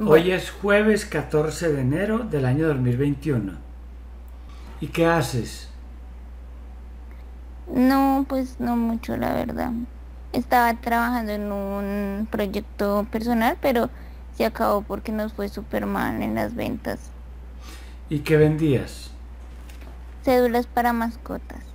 Hoy Bueno, es jueves 14 de enero del año 2021. ¿Y qué haces? no, pues no mucho, la verdad. Estaba trabajando en un proyecto personal, pero se acabó porque nos fue súper mal en las ventas. ¿Y qué vendías? Cédulas para mascotas.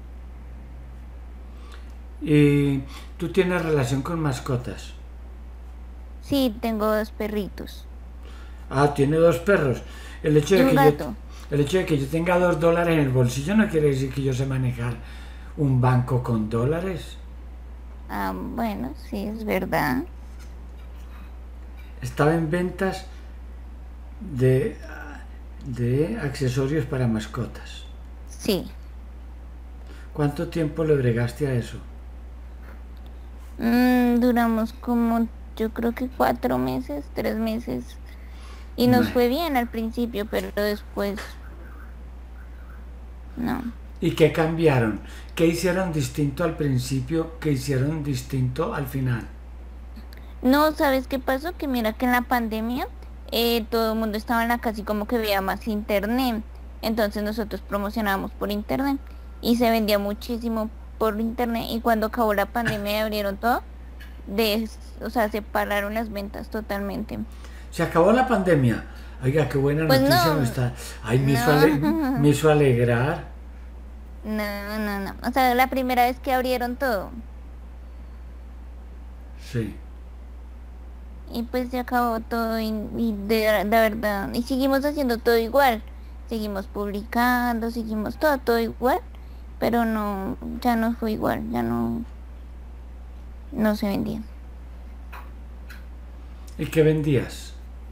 ¿Y tú tienes relación con mascotas? Sí, tengo dos perritos Ah, tiene dos perros. El hecho y de un que yo, gato. el hecho de que yo tenga $2 en el bolsillo no quiere decir que yo sé manejar un banco con dólares. Ah, bueno, sí, es verdad. Estaba en ventas de, de accesorios para mascotas. Sí. ¿Cuánto tiempo le bregaste a eso? Duramos como, yo creo que 4 meses, 3 meses. Y nos Bueno. fue bien al principio, pero después, no. ¿Y qué cambiaron? ¿Qué hicieron distinto al principio? ¿Qué hicieron distinto al final? No, ¿sabes qué pasó? Que mira que en la pandemia todo el mundo estaba en la casa y como que veía más internet. Entonces nosotros promocionábamos por internet y se vendía muchísimo por internet. Y cuando acabó la pandemia y abrieron todo, o sea, se pararon las ventas totalmente. Se acabó la pandemia. Oiga, qué buena Pues noticia me no, está. Ay, me no, hizo alegrar. no. O sea, la primera vez que abrieron todo. Sí. Y pues se acabó todo y de verdad, y seguimos haciendo todo igual, seguimos publicando, seguimos todo igual, pero no, ya no fue igual, ya no se vendía. ¿Y qué vendías?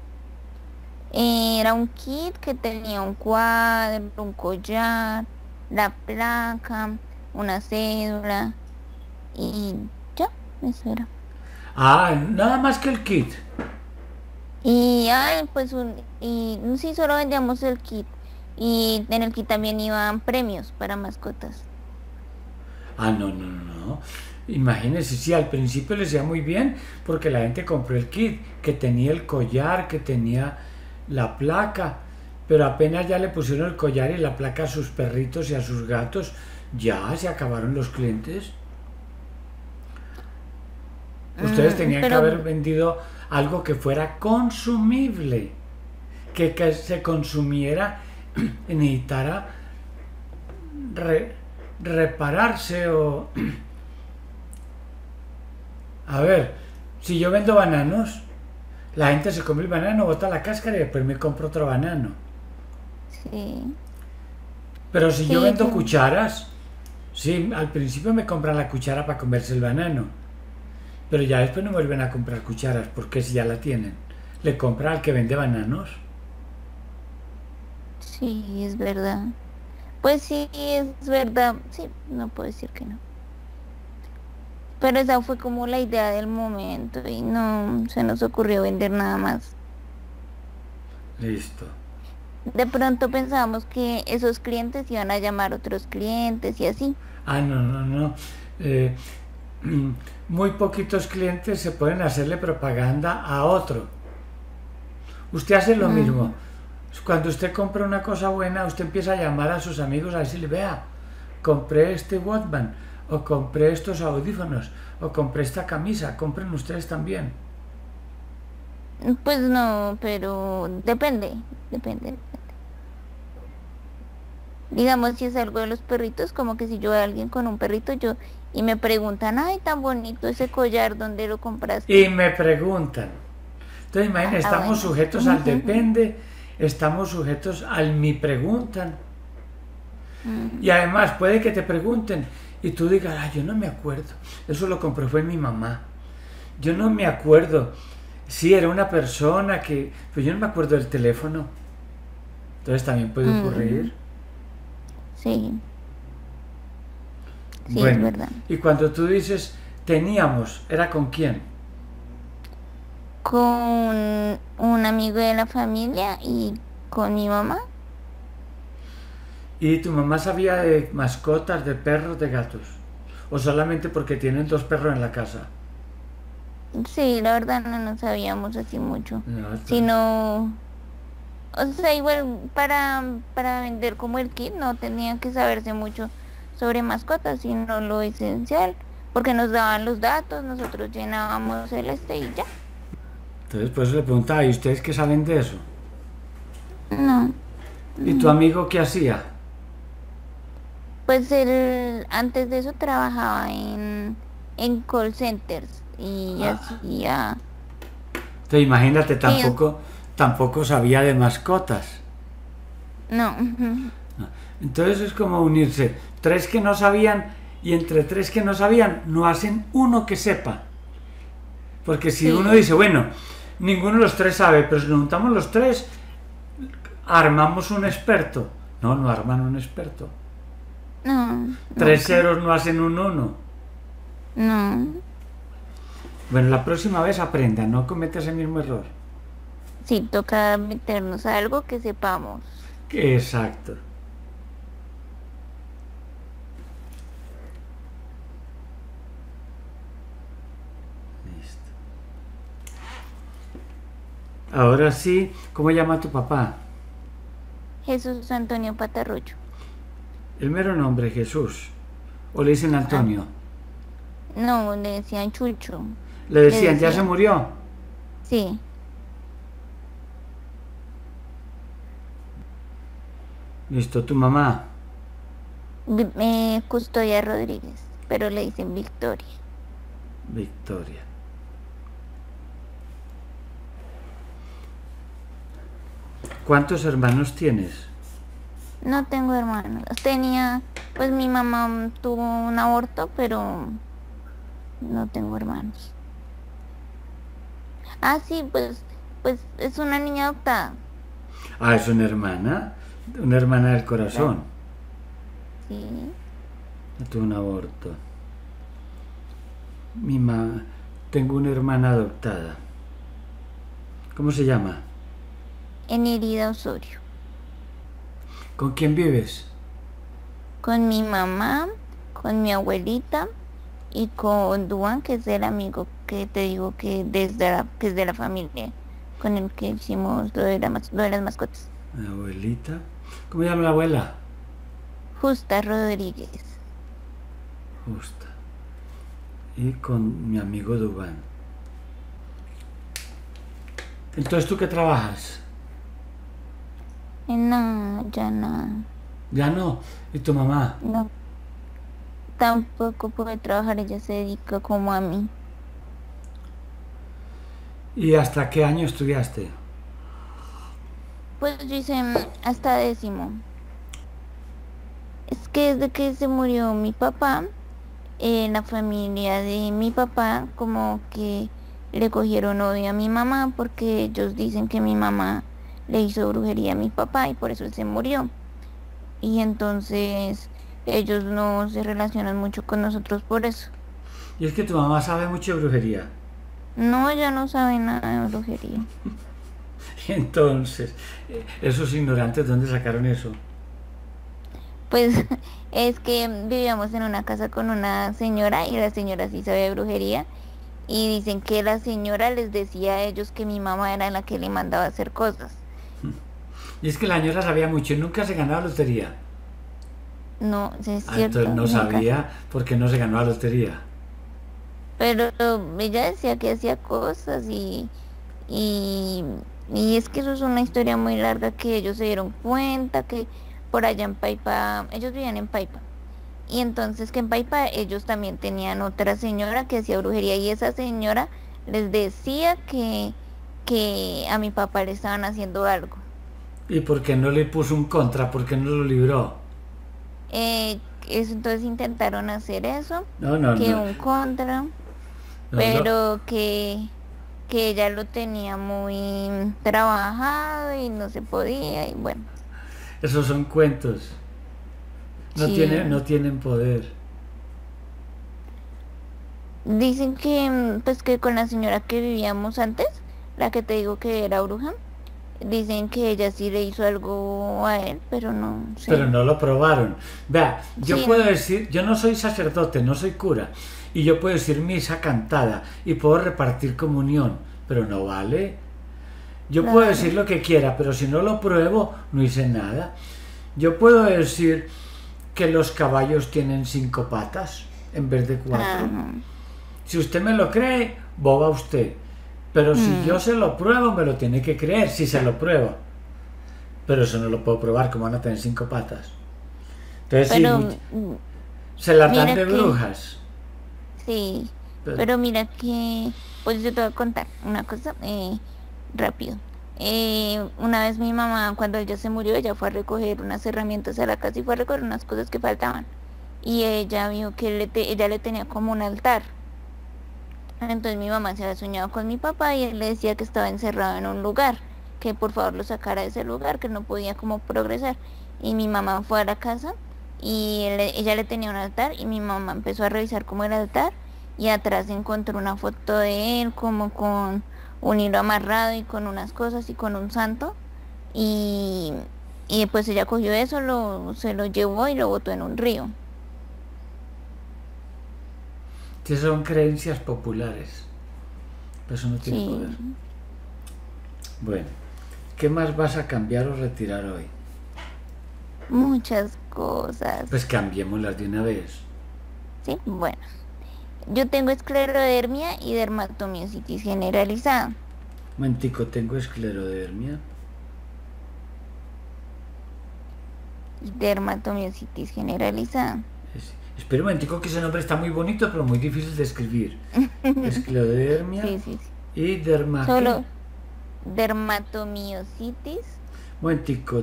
Era un kit que tenía un cuadro, un collar, la placa, una cédula y ya, eso era. Ah, nada más que el kit. Y ay, pues y sí, solo vendíamos el kit. Y en el kit también iban premios para mascotas. Ah, no. Imagínense, sí, al principio les iba muy bien porque la gente compró el kit, que tenía el collar, que tenía la placa, pero apenas ya le pusieron el collar y la placa a sus perritos y a sus gatos, ya se acabaron los clientes. Ustedes tenían que Pero haber vendido algo que fuera consumible, que se consumiera y necesitara re- repararse o... A ver, si yo vendo bananos, la gente se come el banano, bota la cáscara y después me compro otro banano. sí, Pero si yo sí, vendo cucharas, sí, al principio me compran la cuchara para comerse el banano, pero ya después no vuelven a comprar cucharas porque si ya la tienen. Le compra al que vende bananos. sí, es verdad. Pues sí, es verdad. Sí, no puedo decir que no. Pero esa fue como la idea del momento y no se nos ocurrió vender nada más. Listo. De pronto pensábamos que esos clientes iban a llamar otros clientes y así. Ah, no. Eh, muy poquitos clientes se pueden hacerle propaganda a otro. Usted hace lo mismo. Ujú. Cuando usted compra una cosa buena, usted empieza a llamar a sus amigos a decirle, vea, compré este Walkman, o compré estos audífonos, o compré esta camisa, compren ustedes también. Pues no, pero depende. Digamos, si es algo de los perritos, como que si yo veo a alguien con un perrito, yo, y me preguntan, ay, tan bonito ese collar, ¿dónde lo Y compraste? me preguntan. Entonces, imagínense, Ah, estamos bueno. sujetos al depende, estamos sujetos al me preguntan. Y Mm, además puede que te pregunten y tú digas, ah, yo no me acuerdo, eso lo compró fue mi mamá. Yo no me acuerdo. Sí, era una persona que... Pues yo no me acuerdo del teléfono. Entonces también puede ocurrir. mm, sí, sí, es Bueno, verdad. y cuando tú dices teníamos, ¿era con quién? Con un amigo de la familia y con mi mamá. ¿Y tu mamá sabía de mascotas, de perros, de gatos? ¿O solamente porque tienen dos perros en la casa? Sí, la verdad no nos sabíamos así mucho, No, sino, o sea, igual para vender como el kit no tenía que saberse mucho sobre mascotas, sino lo esencial, porque nos daban los datos, nosotros llenábamos el este y ya. entonces, pues le preguntaba, ¿y ustedes qué saben de eso? No, ¿Y tu amigo qué hacía? pues él antes de eso trabajaba en call centers y Ah, hacía, te imagínate, sí, tampoco sabía de mascotas. no, Entonces es como unirse. Tres que no sabían y entre tres que no sabían no hacen uno que sepa. Porque si uno sí, dice, bueno, ninguno de los tres sabe, pero si nos juntamos los tres, armamos un experto. No, no arman un experto. no, Tres nunca, ceros no hacen un uno. no. Bueno, la próxima vez aprenda, no cometas el mismo error. Sí, toca meternos a algo que sepamos. Exacto. Listo. Ahora sí, ¿cómo llama tu papá? Jesús Antonio Patarroyo. El mero nombre, Jesús. O le dicen Ah, Antonio. no, le decían Chucho. Le Le decían, ya se decían. murió. Sí, Listo, tu mamá. Custodia Rodríguez, pero le dicen Victoria. Victoria. ¿Cuántos hermanos tienes? No tengo hermanos. Tenía, pues mi mamá tuvo un aborto, pero no tengo hermanos. Ah, sí, pues es una niña adoptada. Ah, es una hermana del Claro. corazón. Sí, Tuvo un aborto. Tengo una hermana adoptada. ¿Cómo se llama? en Herida Osorio. ¿Con quién vives? Con mi mamá, con mi abuelita y con Duan, que es el amigo que te digo que es de la familia con el que hicimos lo de las mascotas. Mi abuelita. ¿Cómo se llama la abuela? Justa Rodríguez. Justa. Y con mi amigo Dubán. Entonces, ¿tú qué trabajas? No, ya no, Ya no. ¿Y tu mamá? no, tampoco puede trabajar, ella se dedica como a mí. ¿Y hasta qué año estudiaste? Pues yo hice hasta décimo. Es que desde que se murió mi papá, la familia de mi papá como que le cogieron odio a mi mamá porque ellos dicen que mi mamá le hizo brujería a mi papá y por eso él se murió. Y entonces ellos no se relacionan mucho con nosotros por eso. Y es que tu mamá sabe mucho de brujería. No, ella no sabe nada de brujería. Entonces, esos ignorantes, ¿dónde sacaron eso? Pues es que vivíamos en una casa con una señora y la señora sí sabía de brujería y dicen que la señora les decía a ellos que mi mamá era la que le mandaba a hacer cosas. Y es que la señora sabía mucho y nunca se ganaba la lotería. No, sí es Ah, entonces cierto, no nunca. sabía por qué no se ganó la lotería. Pero ella decía que hacía cosas y, y es que eso es una historia muy larga que ellos se dieron cuenta que por allá en Paipa, ellos vivían en Paipa. Y entonces que en Paipa ellos también tenían otra señora que hacía brujería y esa señora les decía que a mi papá le estaban haciendo algo. ¿Y por qué no le puso un contra? ¿Por qué no lo libró? Entonces intentaron hacer eso, No, no, que no. un contra, No, pero que ella lo tenía muy trabajado y no se podía y bueno, esos son cuentos. sí. No tienen poder. Dicen que pues que con la señora que vivíamos antes, la que te digo que era bruja, Dicen que ella sí le hizo algo a él, pero no sé. Pero no lo probaron. Vea, yo Sí, puedo decir, yo no soy sacerdote, no soy cura, y yo puedo decir misa cantada y puedo repartir comunión, pero no vale. Yo puedo claro. decir lo que quiera, pero si no lo pruebo, no hice nada. Yo puedo decir que los caballos tienen 5 patas en vez de 4. Ajá. Si usted me lo cree, boba usted. Pero si yo Mm, se lo pruebo, me lo tiene que creer si se lo prueba. Pero eso no lo puedo probar, como van a tener 5 patas. Entonces sí, Pero se las dan mira de que, brujas. sí, Pero, pero mira que, pues yo te voy a contar una cosa rápido. Una vez mi mamá, cuando ella se murió, ella fue a recoger unas herramientas a la casa y fue a recoger unas cosas que faltaban. Y ella vio que ella le tenía como un altar. Entonces mi mamá se había soñado con mi papá y él le decía que estaba encerrado en un lugar, que por favor lo sacara de ese lugar, que no podía como progresar. Y mi mamá fue a la casa y ella le tenía un altar y mi mamá empezó a revisar como el altar y atrás encontró una foto de él como con un hilo amarrado y con unas cosas y con un santo. Y, y pues ella cogió eso, se lo llevó y lo botó en un río. que son creencias populares. Eso no tiene poder. Sí, Bueno, ¿qué más vas a cambiar o retirar hoy? muchas cosas. Pues cambiémoslas de una vez. Sí, bueno. Yo tengo esclerodermia y dermatomiositis generalizada. Momentico, tengo esclerodermia. Y dermatomiositis generalizada. Espera un momentico que ese nombre está muy bonito, pero muy difícil de escribir. Esclerodermia Sí, sí, sí. y derma... ¿qué? Solo dermatomiositis. Momentico,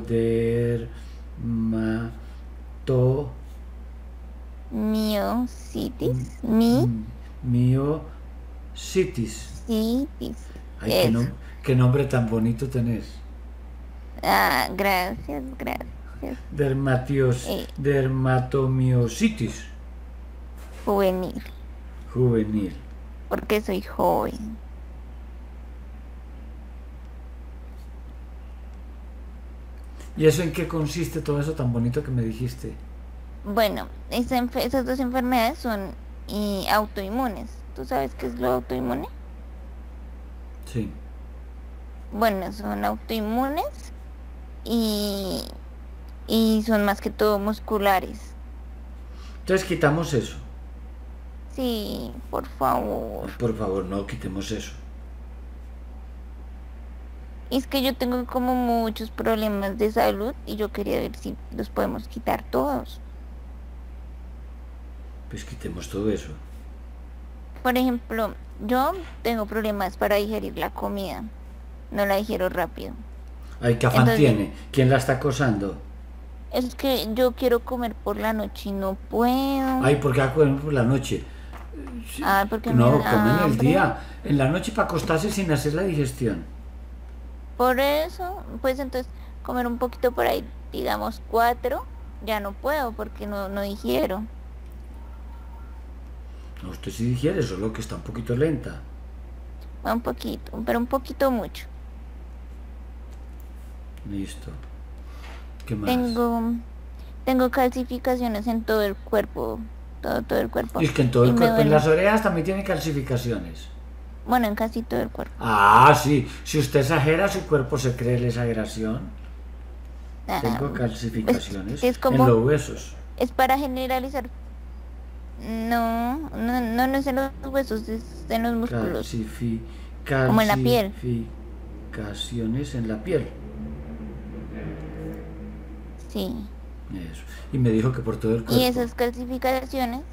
dermato... Miositis. Miocitis. Miositis. Ay, Eso. qué nombre tan bonito tenés. Ah, gracias, gracias. Eh, Dermatomiositis juvenil. juvenil. Porque soy joven. ¿Y eso en qué consiste todo eso tan bonito que me dijiste? Bueno, esas dos enfermedades son autoinmunes. ¿Tú sabes qué es lo autoinmune? Sí. Bueno, son autoinmunes y, y son más que todo musculares. Entonces quitamos eso. Sí, por favor. Por favor, no quitemos eso. Es que yo tengo como muchos problemas de salud y yo quería ver si los podemos quitar todos. Pues quitemos todo eso. Por ejemplo, yo tengo problemas para digerir la comida. No la digiero rápido. Ay, ¿qué afán Entonces, tiene? ¿Quién la está acosando? es que yo quiero comer por la noche y no puedo. Ay, ¿por qué comen por la noche? Ay, porque me No, comen da el hambre. día. En la noche para acostarse sin hacer la digestión. Por eso, pues entonces comer un poquito por ahí, digamos 4, ya no puedo porque no digiero. No, usted sí digiere, solo que está un poquito lenta. Un poquito, pero un poquito mucho. Listo. ¿Qué más? Tengo, tengo calcificaciones en todo el cuerpo, todo el Y cuerpo. es que en todo Y el me cuerpo, en las duele. orejas también tiene calcificaciones. Bueno, en casi todo el cuerpo. Ah, sí. Si usted exagera, su cuerpo se cree la exageración. Ah, Tengo pues, calcificaciones es en como, los huesos. es para generalizar. No es en los huesos, es en los músculos, como en la piel. Calcificaciones en la piel. Sí. Eso. Y me dijo que por todo el Y cuerpo. esas calcificaciones,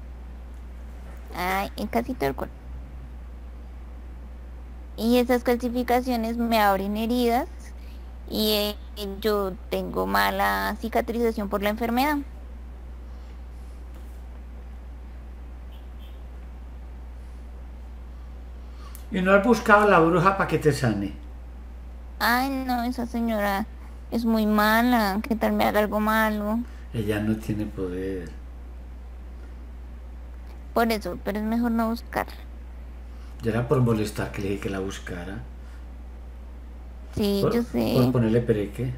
ay, en casi todo el cuerpo. Y esas calcificaciones me abren heridas y yo tengo mala cicatrización por la enfermedad. Y no has buscado a la bruja para que te sane. Ay, no, esa señora es muy mala. ¿Qué tal me haga algo malo? Ella no tiene poder. Por eso, pero es mejor no buscarla. Ya era por molestar que le dije que la buscara. Sí, yo Por sé. ponerle pereque.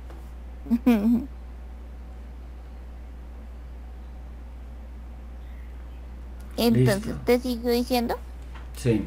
Listo. Entonces, te sigo diciendo, Sí.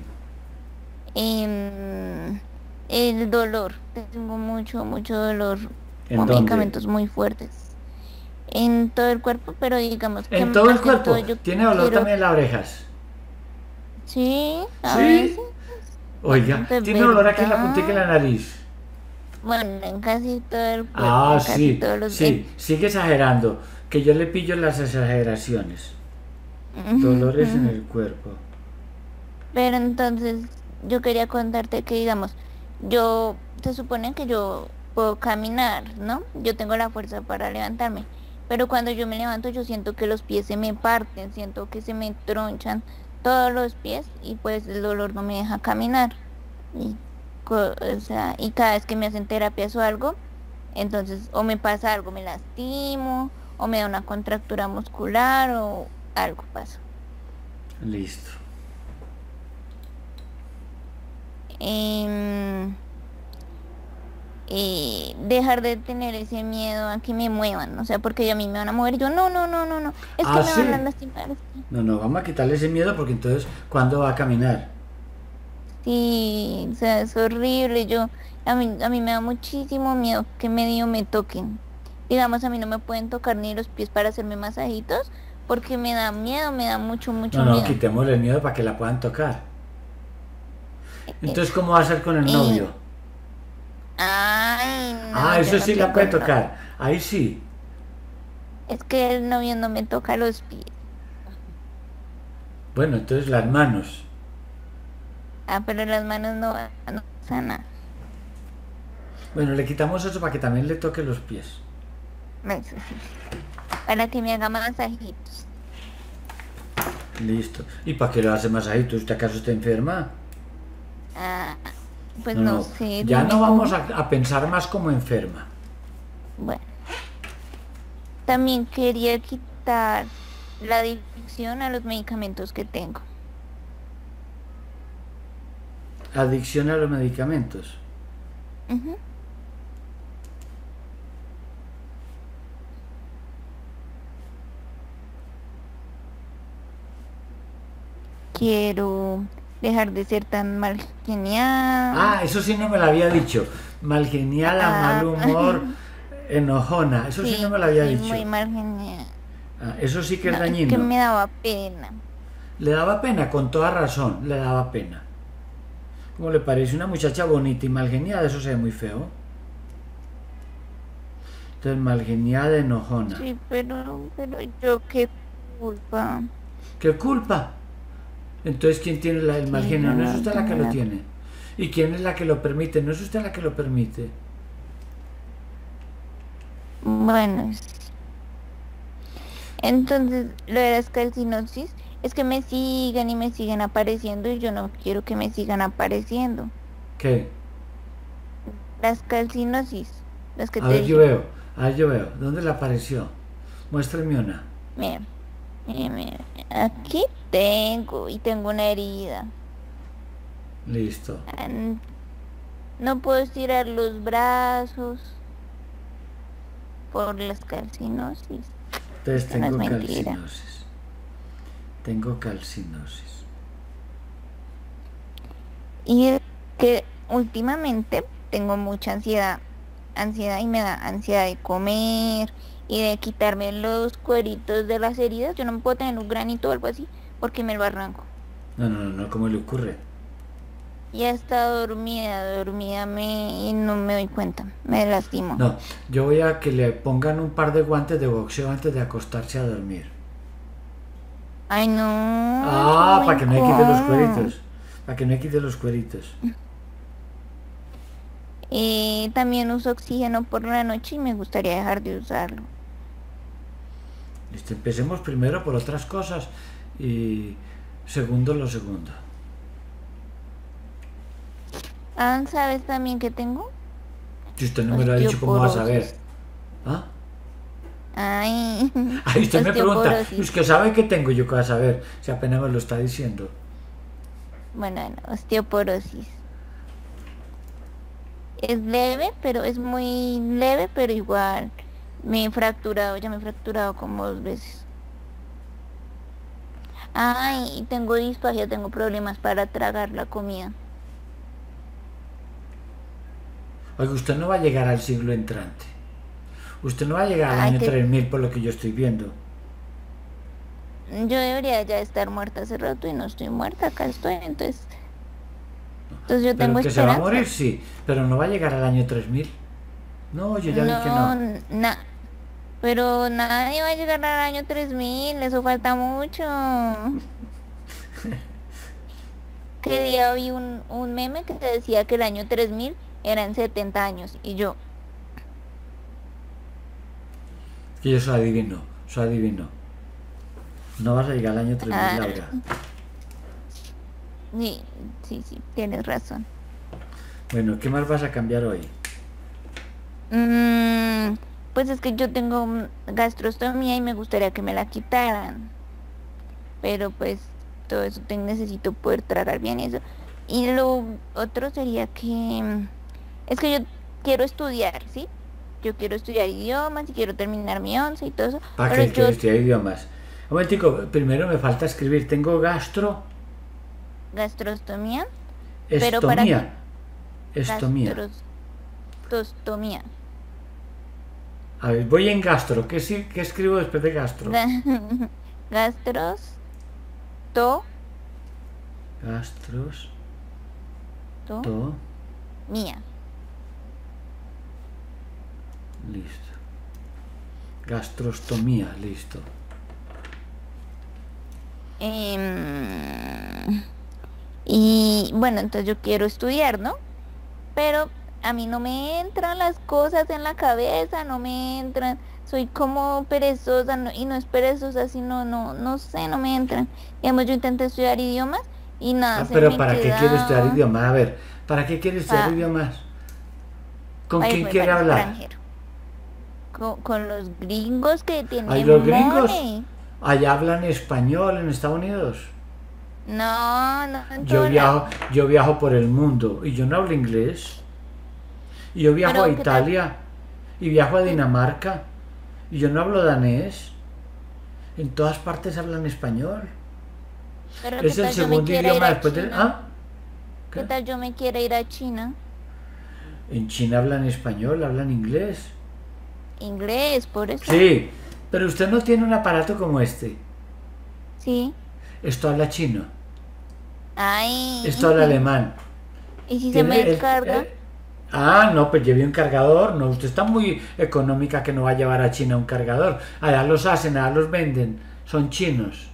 em, el dolor. Tengo mucho, mucho dolor ¿En con dónde? medicamentos muy fuertes en todo el cuerpo, pero digamos que En todo el más que todo cuerpo. yo Tiene dolor quiero, también en las orejas. sí, a veces, Sí. Oiga, de tiene dolor aquí en la puntica de verdad, la nariz. bueno, en casi todo el cuerpo, Ah, en casi sí, todos los, sí. Sigue exagerando. Que yo le pillo las exageraciones. Dolores en el cuerpo. pero entonces yo quería contarte que, digamos, se supone que yo puedo caminar, ¿no? Yo tengo la fuerza para levantarme, pero cuando yo me levanto yo siento que los pies se me parten, siento que se me tronchan todos los pies y pues el dolor no me deja caminar. Y, o sea, y cada vez que me hacen terapias o algo, entonces o me pasa algo, me lastimo, o me da una contractura muscular o algo pasa. Listo. Em, Dejar de tener ese miedo a que me muevan, o sea, porque a mí me van a mover y yo, no, no, no, no, no, es que Ah, me van a sí. lastimar. No, no, vamos a quitarle ese miedo porque entonces, ¿cuándo va a caminar? Sí, o sea, es horrible, a mí me da muchísimo miedo que medio me toquen. Digamos, a mí no me pueden tocar ni los pies para hacerme masajitos porque me da miedo, me da mucho, No, mucho no, miedo. quitémosle el miedo para que la puedan tocar. Entonces, Eso. ¿cómo va a ser con el Y, novio? ay, Ah, no, yo eso no sí te la puede cuento. tocar. Ahí sí. Es que el novio no me toca los pies. Bueno, entonces las manos. Ah, pero las manos no, no sana. Bueno, le quitamos eso para que también le toque los pies. Eso sí. Para que me haga masajitos. Listo. ¿Y para qué le hace masajito? ¿Usted acaso está enferma? Ah, pues No, no no. sé, Ya no dime vamos tú. a pensar más como enferma. Bueno, también quería quitar la adicción a los medicamentos que tengo. Adicción a los medicamentos. Ujú. Quiero dejar de ser tan mal genial. Ah, eso sí no me lo había dicho. Malgeniada, mal Ah, humor, enojona. Eso sí no sí, me lo había soy dicho. muy mal genial. Ah, eso sí que es No, es que dañino. me daba pena. Le daba pena, con toda razón, le daba pena. ¿Cómo le parece una muchacha bonita y malgeniada? Eso se ve muy feo. Entonces, malgeniada, enojona. Sí, pero yo qué culpa. ¿Qué culpa? Entonces, ¿quién tiene el mal Sí, genio? yo No es no usted la que tengo lo la... tiene. ¿Y quién es la que lo permite? No es usted la que lo permite. Bueno, entonces lo de las calcinosis es que me sigan y me siguen apareciendo y yo no quiero que me sigan apareciendo. ¿Qué? Las calcinosis, las que A te ver, yo dije. veo. A ver, yo veo. ¿Dónde le apareció? Muéstrame una. Mira, mira, mira. Aquí tengo y tengo una herida. Listo. An- No puedo estirar los brazos por las calcinosis. Entonces, Esto no es tengo mentira. calcinosis. Tengo calcinosis. Y es que últimamente tengo mucha ansiedad y me da ansiedad de comer y de quitarme los cueritos de las heridas. Yo no me puedo tener un granito o algo así porque me lo arranco. No, no, no, no, ¿cómo le ocurre? Y hasta dormida y no me doy cuenta, me lastimo. No, yo voy a que le pongan un par de guantes de boxeo antes de acostarse a dormir. Ay, no, Ah, como para que no le quite los incómodo. cueritos. Para que no le quite los cueritos. También uso oxígeno por la noche y me gustaría dejar de usarlo. Listo, empecemos primero por otras cosas y segundo lo segundo. Ah, ¿sabes también que tengo? Si usted no me lo ha dicho, ¿cómo va a saber? Osteoporosis. ¿Ah? Ay, Ahí usted me pregunta, osteoporosis. ¿es que sabe que tengo yo que saber? Si apenas me lo está diciendo. Bueno, osteoporosis. es leve, pero es muy leve, pero igual me he fracturado, ya me he fracturado como 2 veces. Ay, y tengo disfagia, tengo problemas para tragar la comida. Oiga, usted no va a llegar al siglo entrante. Usted no va a llegar al Ay, año que 3000 por lo que yo estoy viendo. yo debería ya estar muerta hace rato y no estoy muerta, acá estoy, entonces yo Pero tengo que se va a morir, esperanza. sí. Pero no va a llegar al año 3000. No, yo ya vi que No, no. pero nadie va a llegar al año 3000, eso falta mucho. Que día vi un meme que te decía que el año 3000 eran 70 años y yo, Que yo soy adivino. Soy adivino. No vas a llegar al año 3000, ah, Laura. sí, sí, sí, tienes razón. Bueno, ¿qué más vas a cambiar hoy? Mm, pues es que yo tengo gastrostomía y me gustaría que me la quitaran, pero pues todo eso necesito poder tragar bien eso. Y lo otro sería que es que yo quiero estudiar, ¿sí? Yo quiero estudiar idiomas y quiero terminar mi 11 y todo eso, ¿Para pero qué yo quieres estudiar idiomas? Un momentico, primero me falta escribir. Tengo gastrostomía, pero para estomía. que Estomía. gastrostomía, A ver, voy en gastro. ¿Qué escribo después de gastro? ga- gastrostomía, Gastros. To. Listo. Gastrostomía, listo. Em, y bueno, entonces yo quiero estudiar, ¿no? Pero a mí no me entran las cosas en la cabeza, no me entran, soy como perezosa, y no es perezosa, sino no sé, no me entran. Digamos, yo intenté estudiar idiomas y nada, Ah, se pero me ¿para qué quiere estudiar queda idiomas? A ver, ¿para qué quiere estudiar para idiomas? ¿Con quién irme quiere para el hablar? extranjero. Con los gringos que ¿Hay los tienen gringos? money. Allá hablan español en Estados Unidos. No, no en Yo todo viajo, lado. yo viajo por el mundo y yo no hablo inglés. Y yo viajo a Pero qué tal, Italia y viajo a qué- Dinamarca y yo no hablo danés. En todas partes hablan español. pero qué Es el tal yo me segundo quiera ir idioma a después del... China. ¿Ah? ¿Qué? ¿Qué tal yo me quiera ir a China? En China hablan español, hablan inglés. Inglés, por eso. Sí, pero usted no tiene un aparato como este. Sí. Esto habla chino. Ay. Esto habla alemán. ¿Y si se me Tiene descarga? Ah, no, pues lleve un cargador. No, usted está muy económica que no va a llevar a China un cargador. Allá los hacen, allá los venden. Son chinos.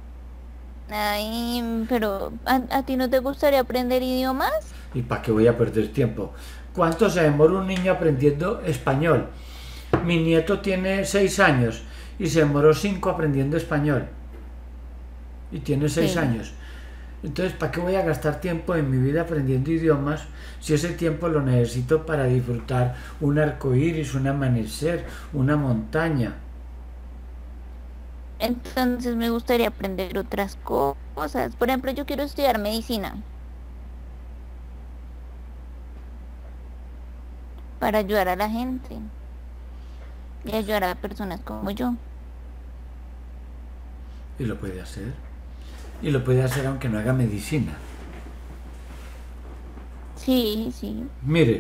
Ay, pero ¿a ti no te gustaría aprender idiomas? ¿Y para qué voy a perder tiempo? ¿Cuánto se demora un niño aprendiendo español? Mi nieto tiene 6 años y se demoró 5 aprendiendo español. Y tiene 6 Sí. años. Entonces, ¿para qué voy a gastar tiempo en mi vida aprendiendo idiomas si ese tiempo lo necesito para disfrutar un arco iris, un amanecer, una montaña? Entonces me gustaría aprender otras cosas. Por ejemplo, yo quiero estudiar medicina para ayudar a la gente y ayudar a personas como yo. Y lo puede hacer. Y lo puede hacer aunque no haga medicina. Sí, sí. Mire,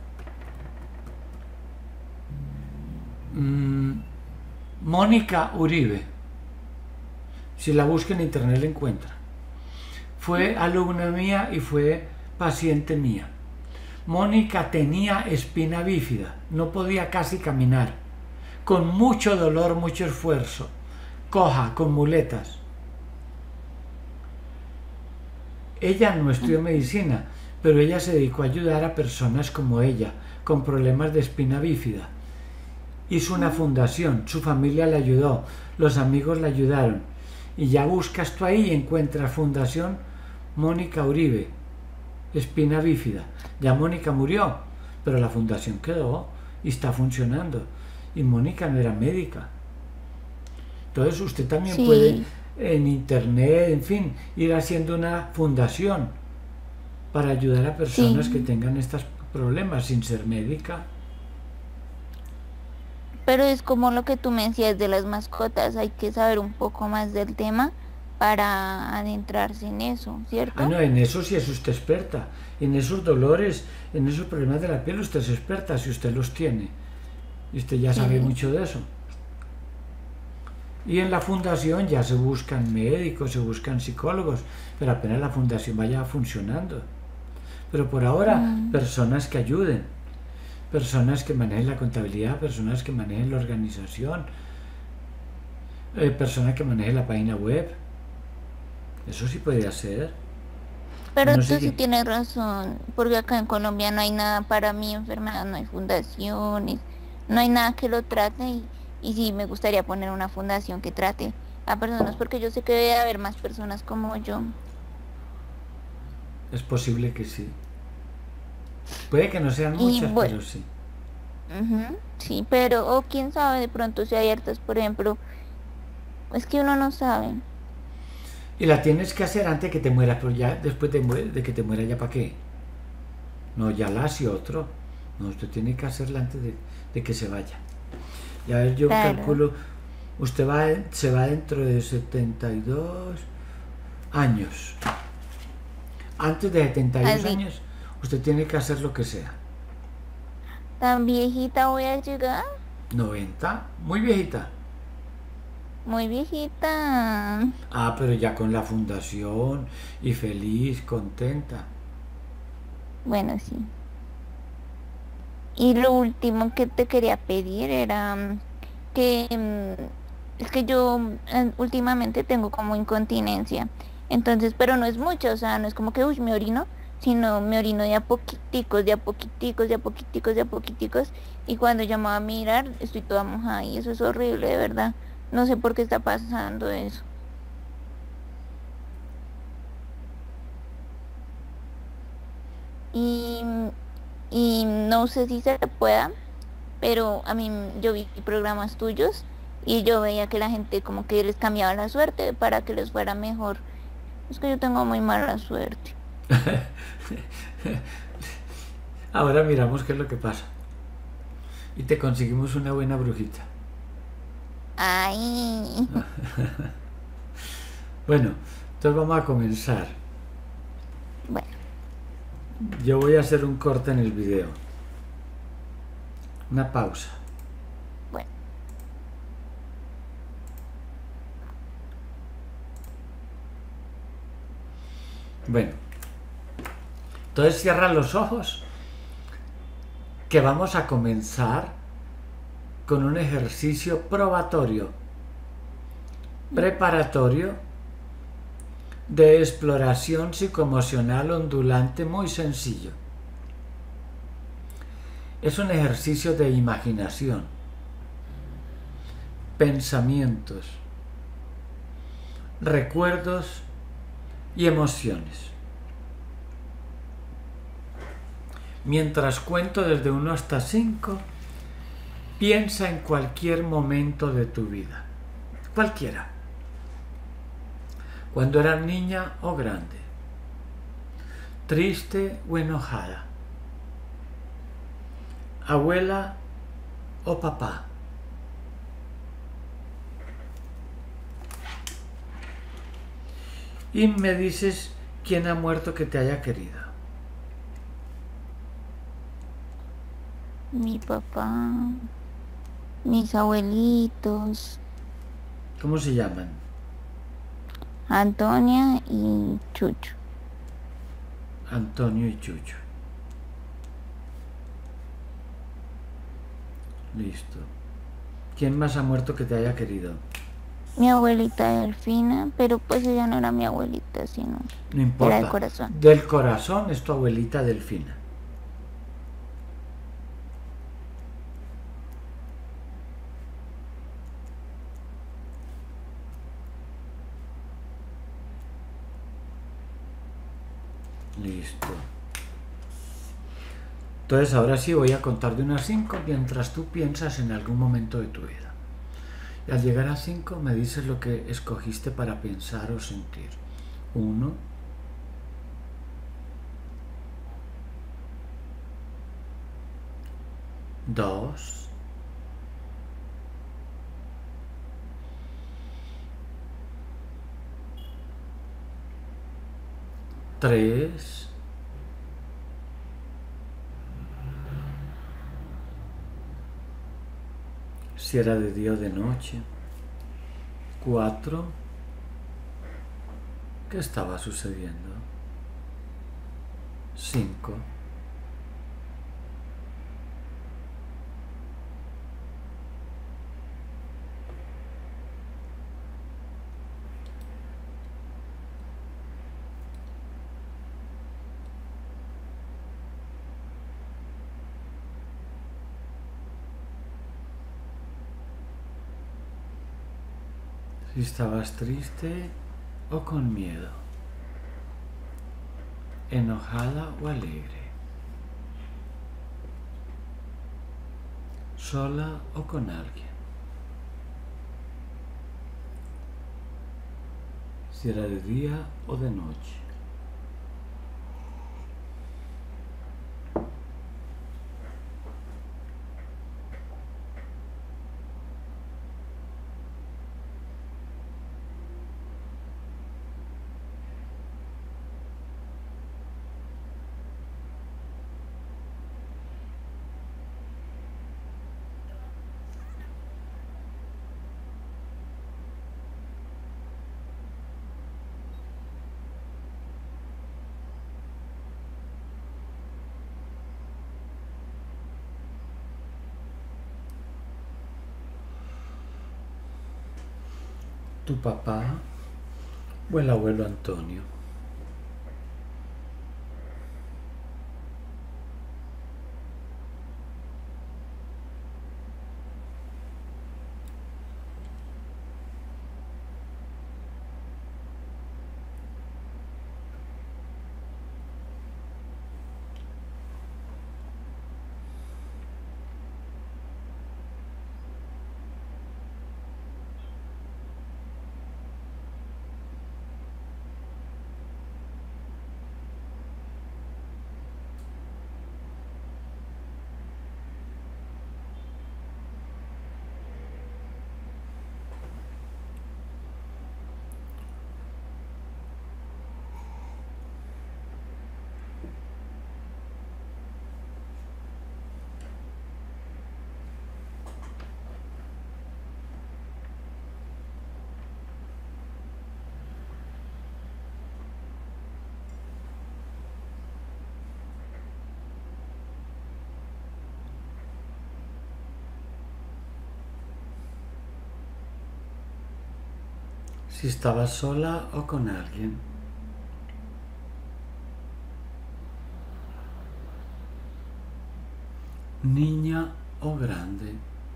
mmm, Mónica Uribe, si la busca en internet la encuentra. Fue alumna mía y fue paciente mía. Mónica tenía espina bífida, no podía casi caminar, con mucho dolor, mucho esfuerzo, coja, con muletas. Ella no estudió medicina, pero ella se dedicó a ayudar a personas como ella, con problemas de espina bífida. Hizo una fundación, su familia le ayudó, los amigos le ayudaron. Y ya buscas tú ahí y encuentras Fundación Mónica Uribe, espina bífida. Ya Mónica murió, pero la fundación quedó y está funcionando. Y Mónica no era médica. Entonces usted también puede Sí, en internet, en fin, ir haciendo una fundación para ayudar a personas que sí. tengan estas problemas sin ser médica. Pero es como lo que tú me decías de las mascotas, hay que saber un poco más del tema para adentrarse en eso, Ah, ¿cierto? no, en eso sí es usted experta. En esos dolores, en esos problemas de la piel usted es experta si usted los tiene. Y usted ya sabe Sí, mucho de eso. Y en la fundación ya se buscan médicos, se buscan psicólogos, pero apenas la fundación vaya funcionando. Pero por ahora, mm, personas que ayuden, personas que manejen la contabilidad, personas que manejen la organización, personas que manejen la página web. Eso sí puede hacer. pero Uno tú sí sigue. tienes razón, porque acá en Colombia no hay nada para mi enfermedad, no hay fundaciones, no hay nada que lo trate y sí me gustaría poner una fundación que trate a personas, porque yo sé que debe haber más personas como yo. Es posible que sí. Puede que no sean Y muchas, bueno, pero sí. ujú, sí, pero o quién sabe, de pronto si hay hartas, por ejemplo, es que uno no sabe. Y la tienes que hacer antes que te mueras, pero ya después de que te mueras, ¿ya para qué? No, ya la hace otro. No, usted tiene que hacerla antes de que se vaya. Y a ver, yo Claro, calculo, usted se va dentro de 72 años. Antes de 72 así, años, usted tiene que hacer lo que sea. tan viejita voy a llegar, 90, muy viejita. muy viejita. Ah, pero ya con la fundación y feliz, contenta. Bueno, sí. Y lo último que te quería pedir era que es que yo últimamente tengo como incontinencia. Entonces, pero no es mucho, o sea, no es como que uy, me orino, sino me orino de a poquiticos, de a poquiticos, de a poquiticos, de a poquiticos. Y cuando llamo a mirar, estoy toda mojada y eso es horrible, de verdad. No sé por qué está pasando eso. Y, y no sé si se pueda, pero a mí yo vi programas tuyos y yo veía que la gente como que les cambiaba la suerte para que les fuera mejor. Es que yo tengo muy mala suerte. Ahora miramos qué es lo que pasa. Y te conseguimos una buena brujita. Ay, Bueno, entonces vamos a comenzar. bueno, Yo voy a hacer un corte en el video. Una pausa. bueno, Bueno, entonces cierra los ojos, que vamos a comenzar con un ejercicio probatorio, preparatorio, de exploración psicoemocional ondulante muy sencillo. Es un ejercicio de imaginación, pensamientos, recuerdos y emociones. Mientras cuento desde 1 hasta 5, piensa en cualquier momento de tu vida, cualquiera, cuando eras niña o grande, triste o enojada, abuela o papá. Y me dices quién ha muerto que te haya querido. mi papá, mis abuelitos, ¿Cómo se llaman? Antonia y Chucho. Antonio y Chucho. Listo. ¿Quién más ha muerto que te haya querido? Mi abuelita Delfina, pero pues ella no era mi abuelita, sino No era de importa. corazón. Del corazón es tu abuelita Delfina. Listo. Entonces ahora sí voy a contar de 1 a 5 mientras tú piensas en algún momento de tu vida. Y al llegar a 5 me dices lo que escogiste para pensar o sentir. 1, 2, 3, si era de día o de noche, 4, ¿qué estaba sucediendo? 5, si estabas triste o con miedo, enojada o alegre, sola o con alguien, si era de día o de noche. Tu papá o el abuelo Antonio. Si estabas sola o con alguien, niña o grande,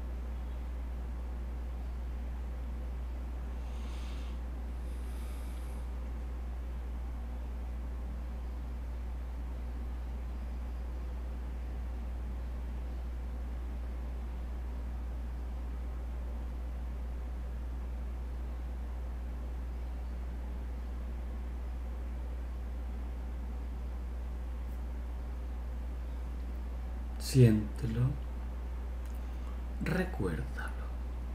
siéntelo, recuérdalo.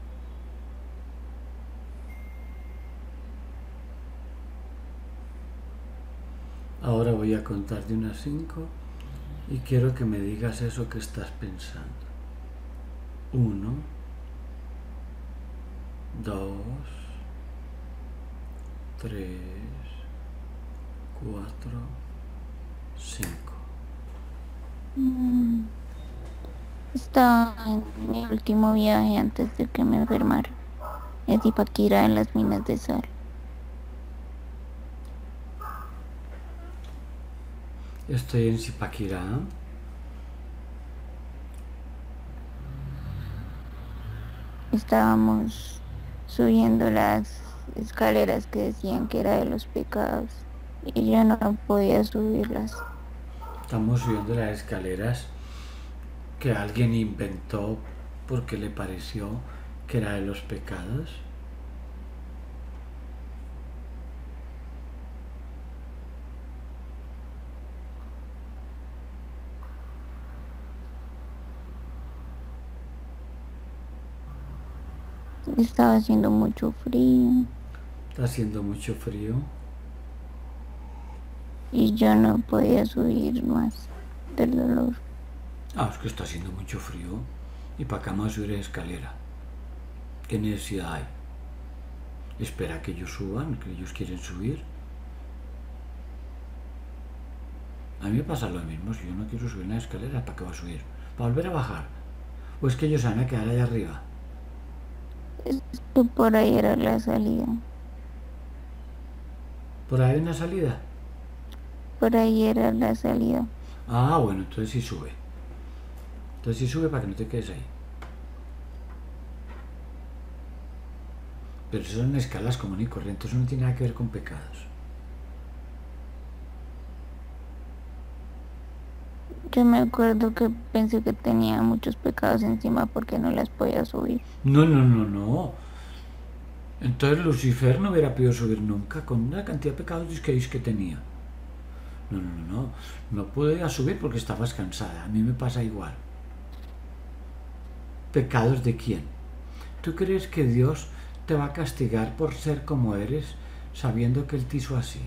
Ahora voy a contar de 1 a 5 y quiero que me digas eso que estás pensando. 1, 2, 3, 4, 5. Estaba en mi último viaje antes de que me enfermara. Es Zipaquirá en las minas de sal. Estoy en Zipaquirá. Estábamos subiendo las escaleras que decían que era de los pecados y yo no podía subirlas. Estamos subiendo las escaleras que alguien inventó porque le pareció que era de los pecados. Estaba haciendo mucho frío Está haciendo mucho frío. y yo no podía subir más del dolor. Ah, es que está haciendo mucho frío. ¿Y para acá más subir escalera? ¿Qué necesidad hay? Espera que ellos suban, que ellos quieren subir. A mí me pasa lo mismo, si yo no quiero subir la escalera, ¿para qué va a subir? ¿Para volver a bajar? ¿O es que ellos van a quedar allá arriba? Es que por ahí era la salida. ¿Por ahí hay una salida? Por ahí era la salida. Ah, bueno, entonces sí sube. Entonces sí sube para que no te quedes ahí. Pero eso son escalas comunes y corrientes, eso no tiene nada que ver con pecados. Yo me acuerdo que pensé que tenía muchos pecados encima porque no las podía subir. No, no, no, no. Entonces Lucifer no hubiera podido subir nunca con una cantidad de pecados que tenía. No, no, no, no. No podía subir porque estabas cansada. A mí me pasa igual. ¿Pecados de quién? ¿Tú crees que Dios te va a castigar por ser como eres, sabiendo que Él te hizo así?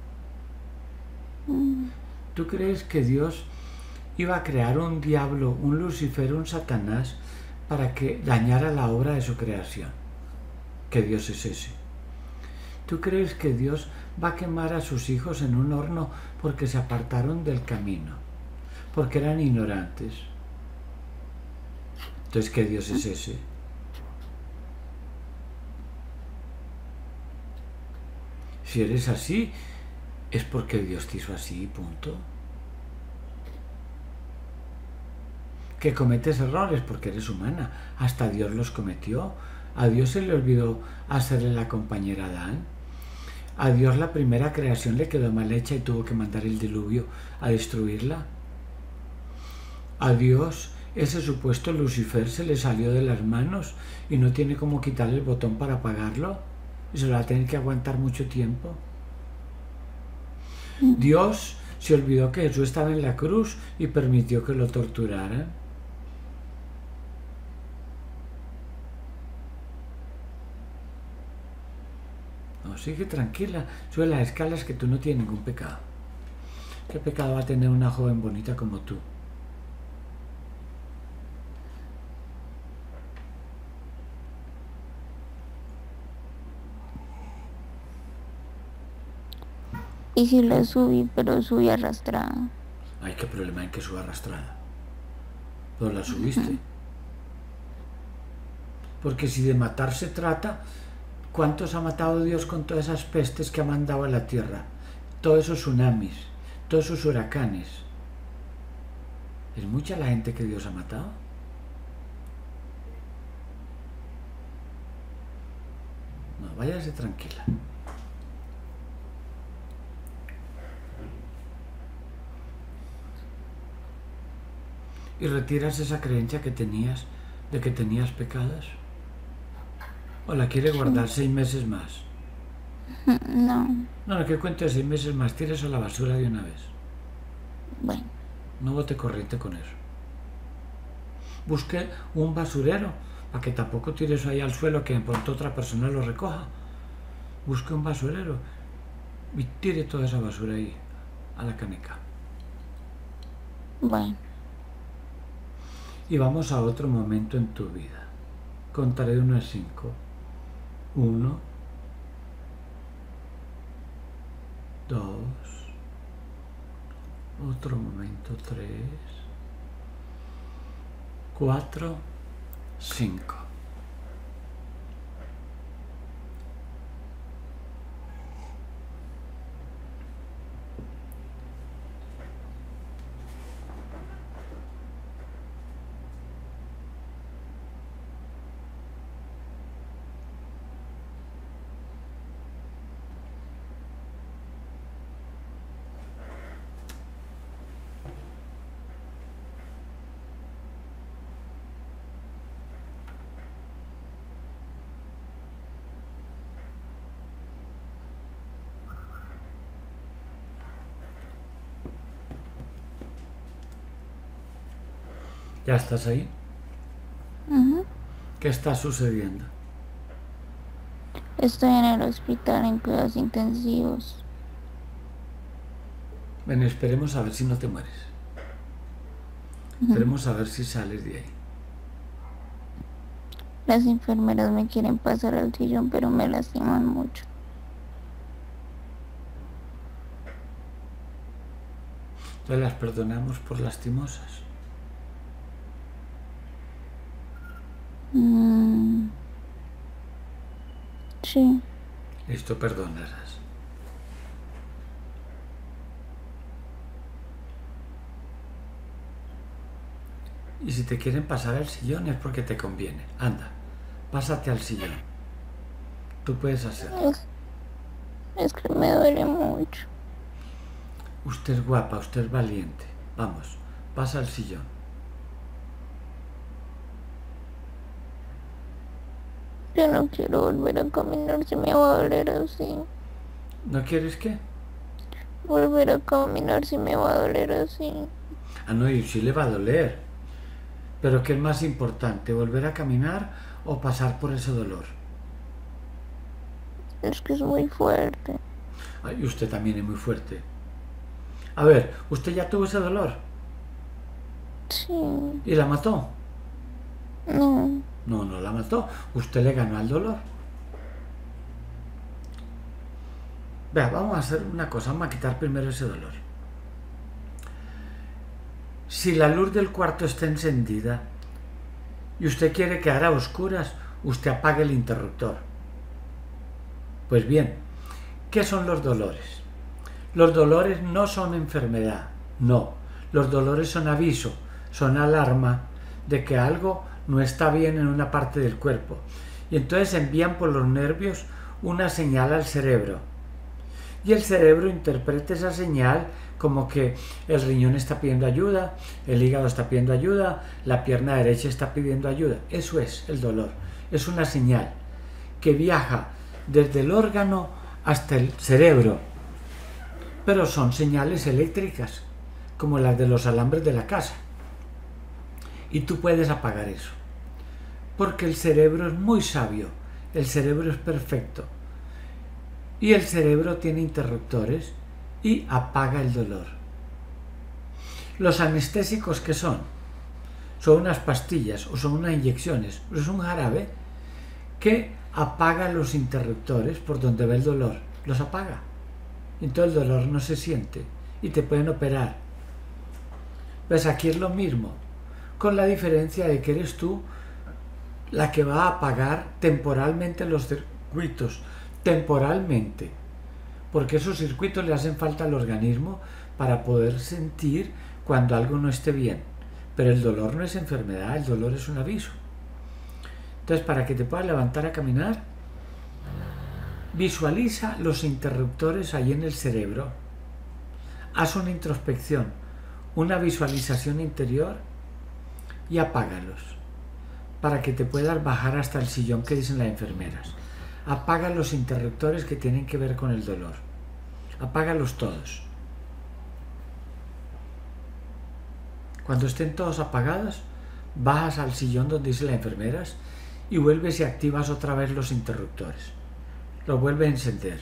Mm, ¿Tú crees que Dios iba a crear un diablo, un Lucifer, un Satanás, para que dañara la obra de su creación? ¿Qué Dios es ese? ¿Tú crees que Dios va a quemar a sus hijos en un horno porque se apartaron del camino? Porque eran ignorantes. Entonces, ¿qué Dios es ese? Si eres así, es porque Dios te hizo así, punto. Que cometes errores porque eres humana. Hasta Dios los cometió. A Dios se le olvidó hacerle la compañera a Adán. A Dios la primera creación le quedó mal hecha y tuvo que mandar el diluvio a destruirla. A Dios ese supuesto Lucifer se le salió de las manos y no tiene cómo quitarle el botón para apagarlo. Y se lo va a tener que aguantar mucho tiempo. mm. Dios se olvidó que Jesús estaba en la cruz y permitió que lo torturaran. No, sigue tranquila, sube las escalas que tú no tienes ningún pecado. ¿Qué pecado va a tener una joven bonita como tú? Y sí la subí, pero subí arrastrada. Ay, qué problema en que suba arrastrada. Pero la subiste. Porque si de matar se trata, ¿cuántos ha matado Dios con todas esas pestes que ha mandado a la tierra? Todos esos tsunamis, todos esos huracanes. ¿Es mucha la gente que Dios ha matado? No, váyase tranquila. ¿Y retiras esa creencia que tenías de que tenías pecados? ¿O la quiere guardar 6 meses más? No, No, que cuente 6 meses más, tires a la basura de una vez. bueno, No bote corriente con eso. Busque un basurero, para que tampoco tires ahí al suelo que de pronto otra persona lo recoja. Busque un basurero y tire toda esa basura ahí, a la caneca. bueno. Y vamos a otro momento en tu vida. Contaré de 1 a 5. 1, 2, otro momento 3, 4, 5. ¿Ya estás ahí? Ujú. ¿Qué está sucediendo? Estoy en el hospital en cuidados intensivos. Bueno, esperemos a ver si no te mueres. Esperemos a ver si sales de ahí. Las enfermeras me quieren pasar al sillón, pero me lastiman mucho. Entonces las perdonamos por lastimosas. Sí. Listo, perdónalas. Y si te quieren pasar al sillón es porque te conviene. Anda, pásate al sillón. Tú puedes hacerlo. Es que me duele mucho. Usted es guapa, usted es valiente. Vamos, pasa al sillón. Yo no quiero volver a caminar, se me va a doler así. ¿No quieres qué? Volver a caminar si me va a doler así. Ah, no, y sí le va a doler. Pero ¿qué es más importante? ¿Volver a caminar o pasar por ese dolor? Es que es muy fuerte. Ay, usted también es muy fuerte. A ver, ¿usted ya tuvo ese dolor? Sí. ¿Y la mató? No. No, no la mató. Usted le ganó al dolor. Vea, vamos a hacer una cosa. Vamos a quitar primero ese dolor. Si la luz del cuarto está encendida y usted quiere quedar a oscuras, usted apague el interruptor. Pues bien, ¿qué son los dolores? Los dolores no son enfermedad, no. Los dolores son aviso, son alarma de que algo no está bien en una parte del cuerpo. Y entonces envían por los nervios una señal al cerebro. Y el cerebro interpreta esa señal como que el riñón está pidiendo ayuda, el hígado está pidiendo ayuda, la pierna derecha está pidiendo ayuda. Eso es el dolor. Es una señal que viaja desde el órgano hasta el cerebro. Pero son señales eléctricas, como las de los alambres de la casa. Y tú puedes apagar eso. Porque el cerebro es muy sabio, el cerebro es perfecto. Y el cerebro tiene interruptores y apaga el dolor. Los anestésicos, ¿qué son? Son unas pastillas o son unas inyecciones, o es un jarabe que apaga los interruptores por donde ve el dolor, los apaga. Entonces el dolor no se siente y te pueden operar. Pues aquí es lo mismo, con la diferencia de que eres tú la que va a apagar temporalmente los circuitos, temporalmente, porque esos circuitos le hacen falta al organismo para poder sentir cuando algo no esté bien. Pero el dolor no es enfermedad, el dolor es un aviso. Entonces, para que te puedas levantar a caminar, visualiza los interruptores ahí en el cerebro. Haz una introspección, una visualización interior y apágalos para que te puedas bajar hasta el sillón que dicen las enfermeras. Apaga los interruptores que tienen que ver con el dolor. Apágalos todos. Cuando estén todos apagados, bajas al sillón donde dicen las enfermeras y vuelves y activas otra vez los interruptores. Los vuelves a encender.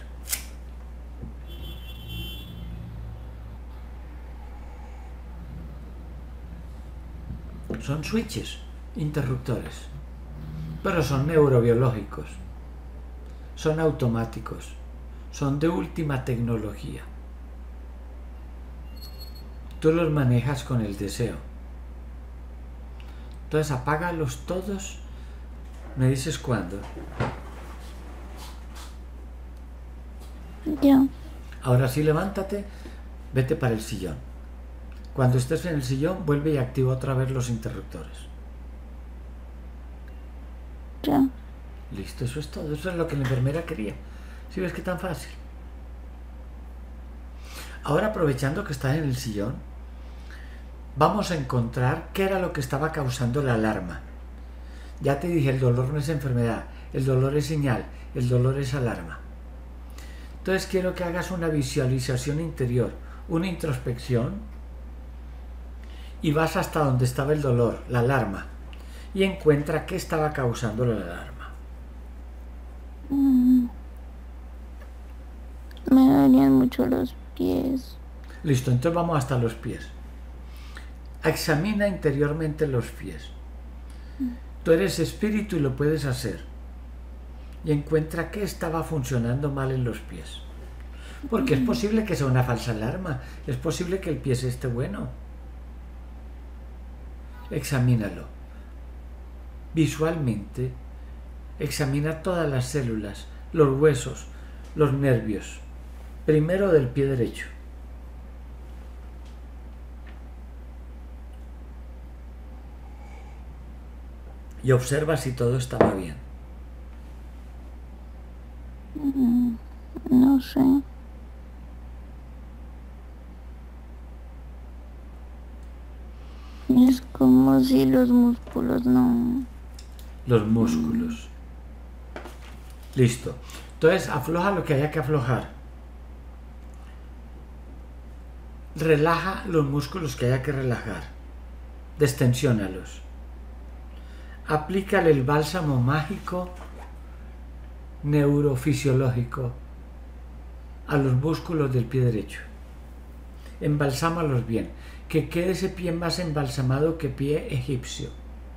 Son switches, interruptores, pero son neurobiológicos, son automáticos, son de última tecnología. Tú los manejas con el deseo. Entonces apágalos todos. ¿Me dices cuándo? Ya. Ahora sí, levántate, vete para el sillón. Cuando estés en el sillón, vuelve y activa otra vez los interruptores. Ya. Listo, eso es todo. Eso es lo que la enfermera quería. ¿Sí ves qué tan fácil? Ahora, aprovechando que estás en el sillón, vamos a encontrar qué era lo que estaba causando la alarma. Ya te dije, el dolor no es enfermedad, el dolor es señal, el dolor es alarma. Entonces quiero que hagas una visualización interior, una introspección, y vas hasta donde estaba el dolor, la alarma, y encuentra qué estaba causando la alarma. dolían mucho los pies. Listo, entonces vamos hasta los pies. Examina interiormente los pies. Tú eres espíritu y lo puedes hacer. Y encuentra qué estaba funcionando mal en los pies. Porque es posible que sea una falsa alarma. Es posible que el pie esté bueno. Examínalo. Visualmente, examina todas las células, los huesos, los nervios. Primero del pie derecho. Y observa si todo estaba bien. No sé. Es como si los músculos no... Los músculos. Listo. Entonces afloja lo que haya que aflojar. Relaja los músculos que haya que relajar. Destensiónalos. Aplícale el bálsamo mágico neurofisiológico a los músculos del pie derecho. Embalsámalos bien. Que quede ese pie más embalsamado que pie egipcio.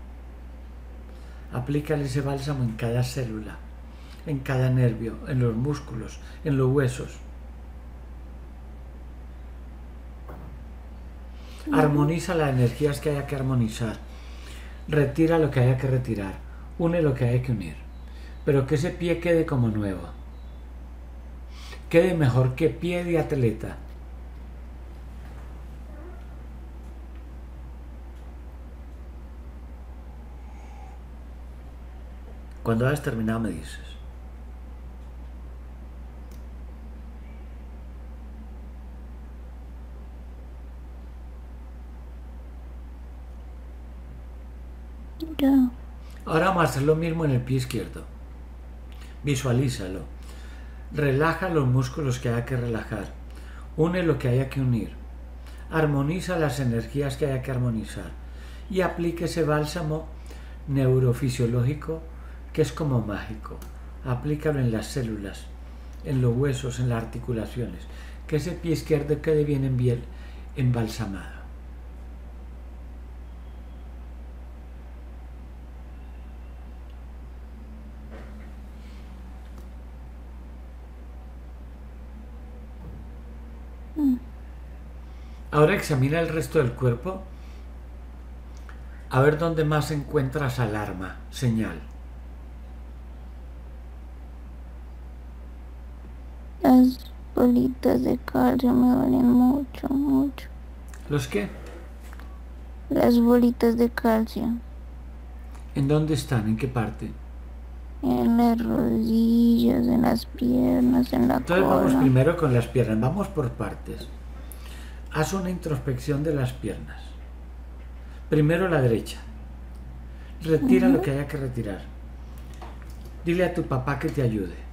Aplícale ese bálsamo en cada célula, en cada nervio, en los músculos, en los huesos. Armoniza las energías que haya que armonizar. Retira lo que haya que retirar. Une lo que haya que unir. Pero que ese pie quede como nuevo. Quede mejor que pie de atleta. Cuando hayas terminado me dices. Ya. Ahora vamos a hacer lo mismo en el pie izquierdo. Visualízalo. Relaja los músculos que haya que relajar. Une lo que haya que unir. Armoniza las energías que haya que armonizar. Y aplique ese bálsamo neurofisiológico que es como mágico. Aplícalo en las células, en los huesos, en las articulaciones. Que ese pie izquierdo quede bien embalsamado. Ahora examina el resto del cuerpo. A ver dónde más encuentras alarma, señal. Las bolitas de calcio me duelen mucho, mucho. ¿Los qué? Las bolitas de calcio. ¿En dónde están? ¿En qué parte? En las rodillas, en las piernas, en la Entonces cola. vamos primero con las piernas. Vamos por partes. Haz una introspección de las piernas. Primero la derecha. Retira lo que haya que retirar. Dile a tu papá que te ayude.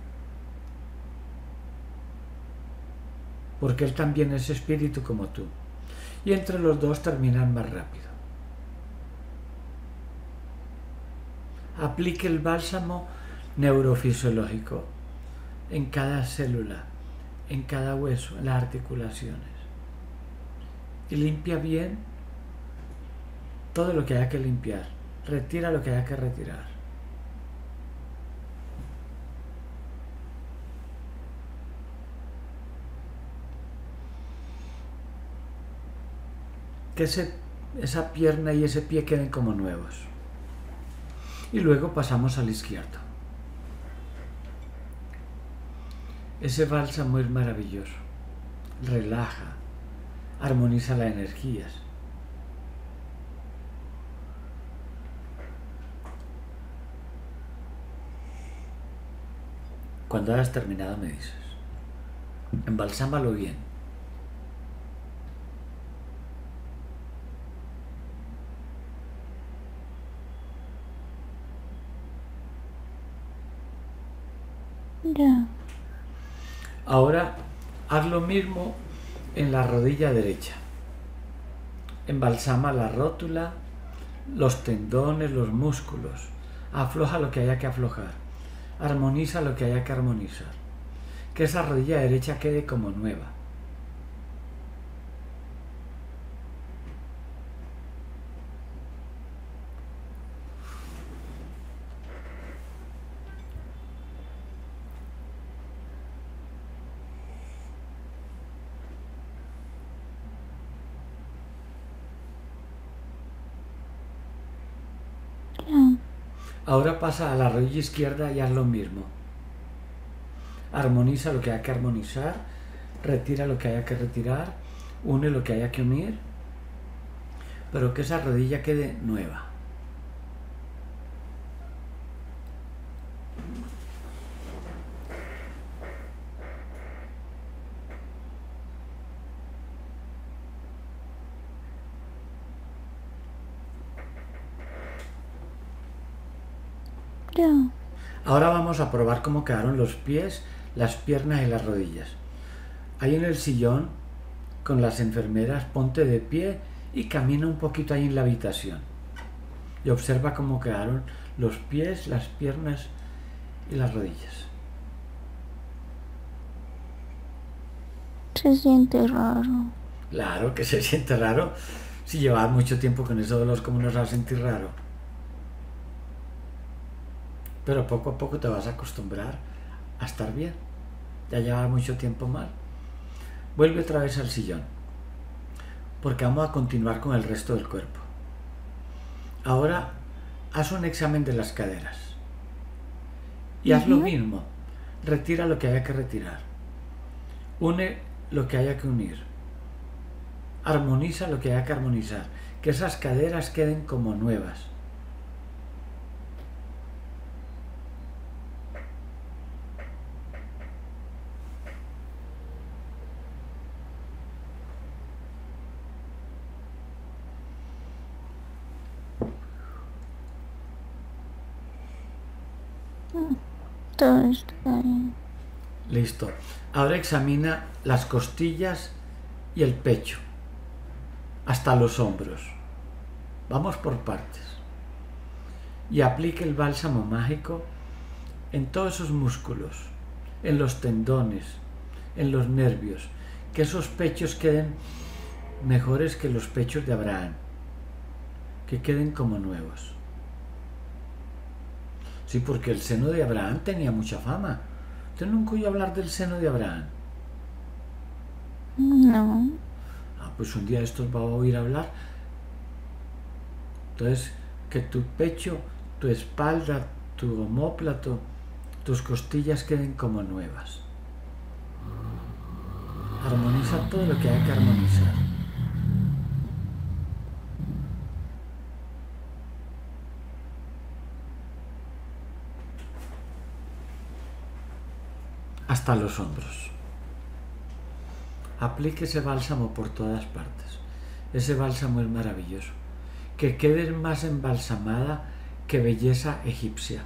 Porque él también es espíritu como tú. Y entre los dos terminan más rápido. Aplique el bálsamo neurofisiológico en cada célula, en cada hueso, en las articulaciones. Y limpia bien todo lo que haya que limpiar. Retira lo que haya que retirar. Que esa pierna y ese pie queden como nuevos. Y luego pasamos al izquierdo. Ese bálsamo es maravilloso. Relaja, armoniza las energías. Cuando hayas terminado me dices. Embalsámalo bien. Ya. Ahora haz lo mismo en la rodilla derecha. Embalsama la rótula, los tendones, los músculos. Afloja lo que haya que aflojar. Armoniza lo que haya que armonizar. que esa rodilla derecha quede como nueva. Ahora pasa a la rodilla izquierda y haz lo mismo. Armoniza lo que haya que armonizar, retira lo que haya que retirar, une lo que haya que unir, pero que esa rodilla quede nueva. Ahora vamos a probar cómo quedaron los pies, las piernas y las rodillas. Ahí en el sillón, con las enfermeras, ponte de pie y camina un poquito ahí en la habitación. Y observa cómo quedaron los pies, las piernas y las rodillas. Se siente raro. Claro que se siente raro. Si llevas mucho tiempo con ese dolor, ¿cómo no se va a sentir raro? Pero poco a poco te vas a acostumbrar a estar bien. Ya llevas mucho tiempo mal. Vuelve otra vez al sillón, porque vamos a continuar con el resto del cuerpo. Ahora haz un examen de las caderas y haz lo mismo. Retira lo que haya que retirar, une lo que haya que unir, armoniza lo que haya que armonizar, que esas caderas queden como nuevas. Todo está bien. Listo. Ahora examina las costillas y el pecho, hasta los hombros. Vamos por partes. Y aplique el bálsamo mágico en todos esos músculos, en los tendones, en los nervios, que esos pechos queden mejores que los pechos de Abraham, que queden como nuevos. Sí, porque el seno de Abraham tenía mucha fama. ¿Usted nunca oyó hablar del seno de Abraham? No. Pues un día estos va a oír hablar. Entonces, que tu pecho, tu espalda, tu omóplato, tus costillas queden como nuevas. Armoniza todo lo que hay que armonizar. Hasta los hombros. Aplique ese bálsamo por todas partes. Ese bálsamo es maravilloso. Que quede más embalsamada que belleza egipcia.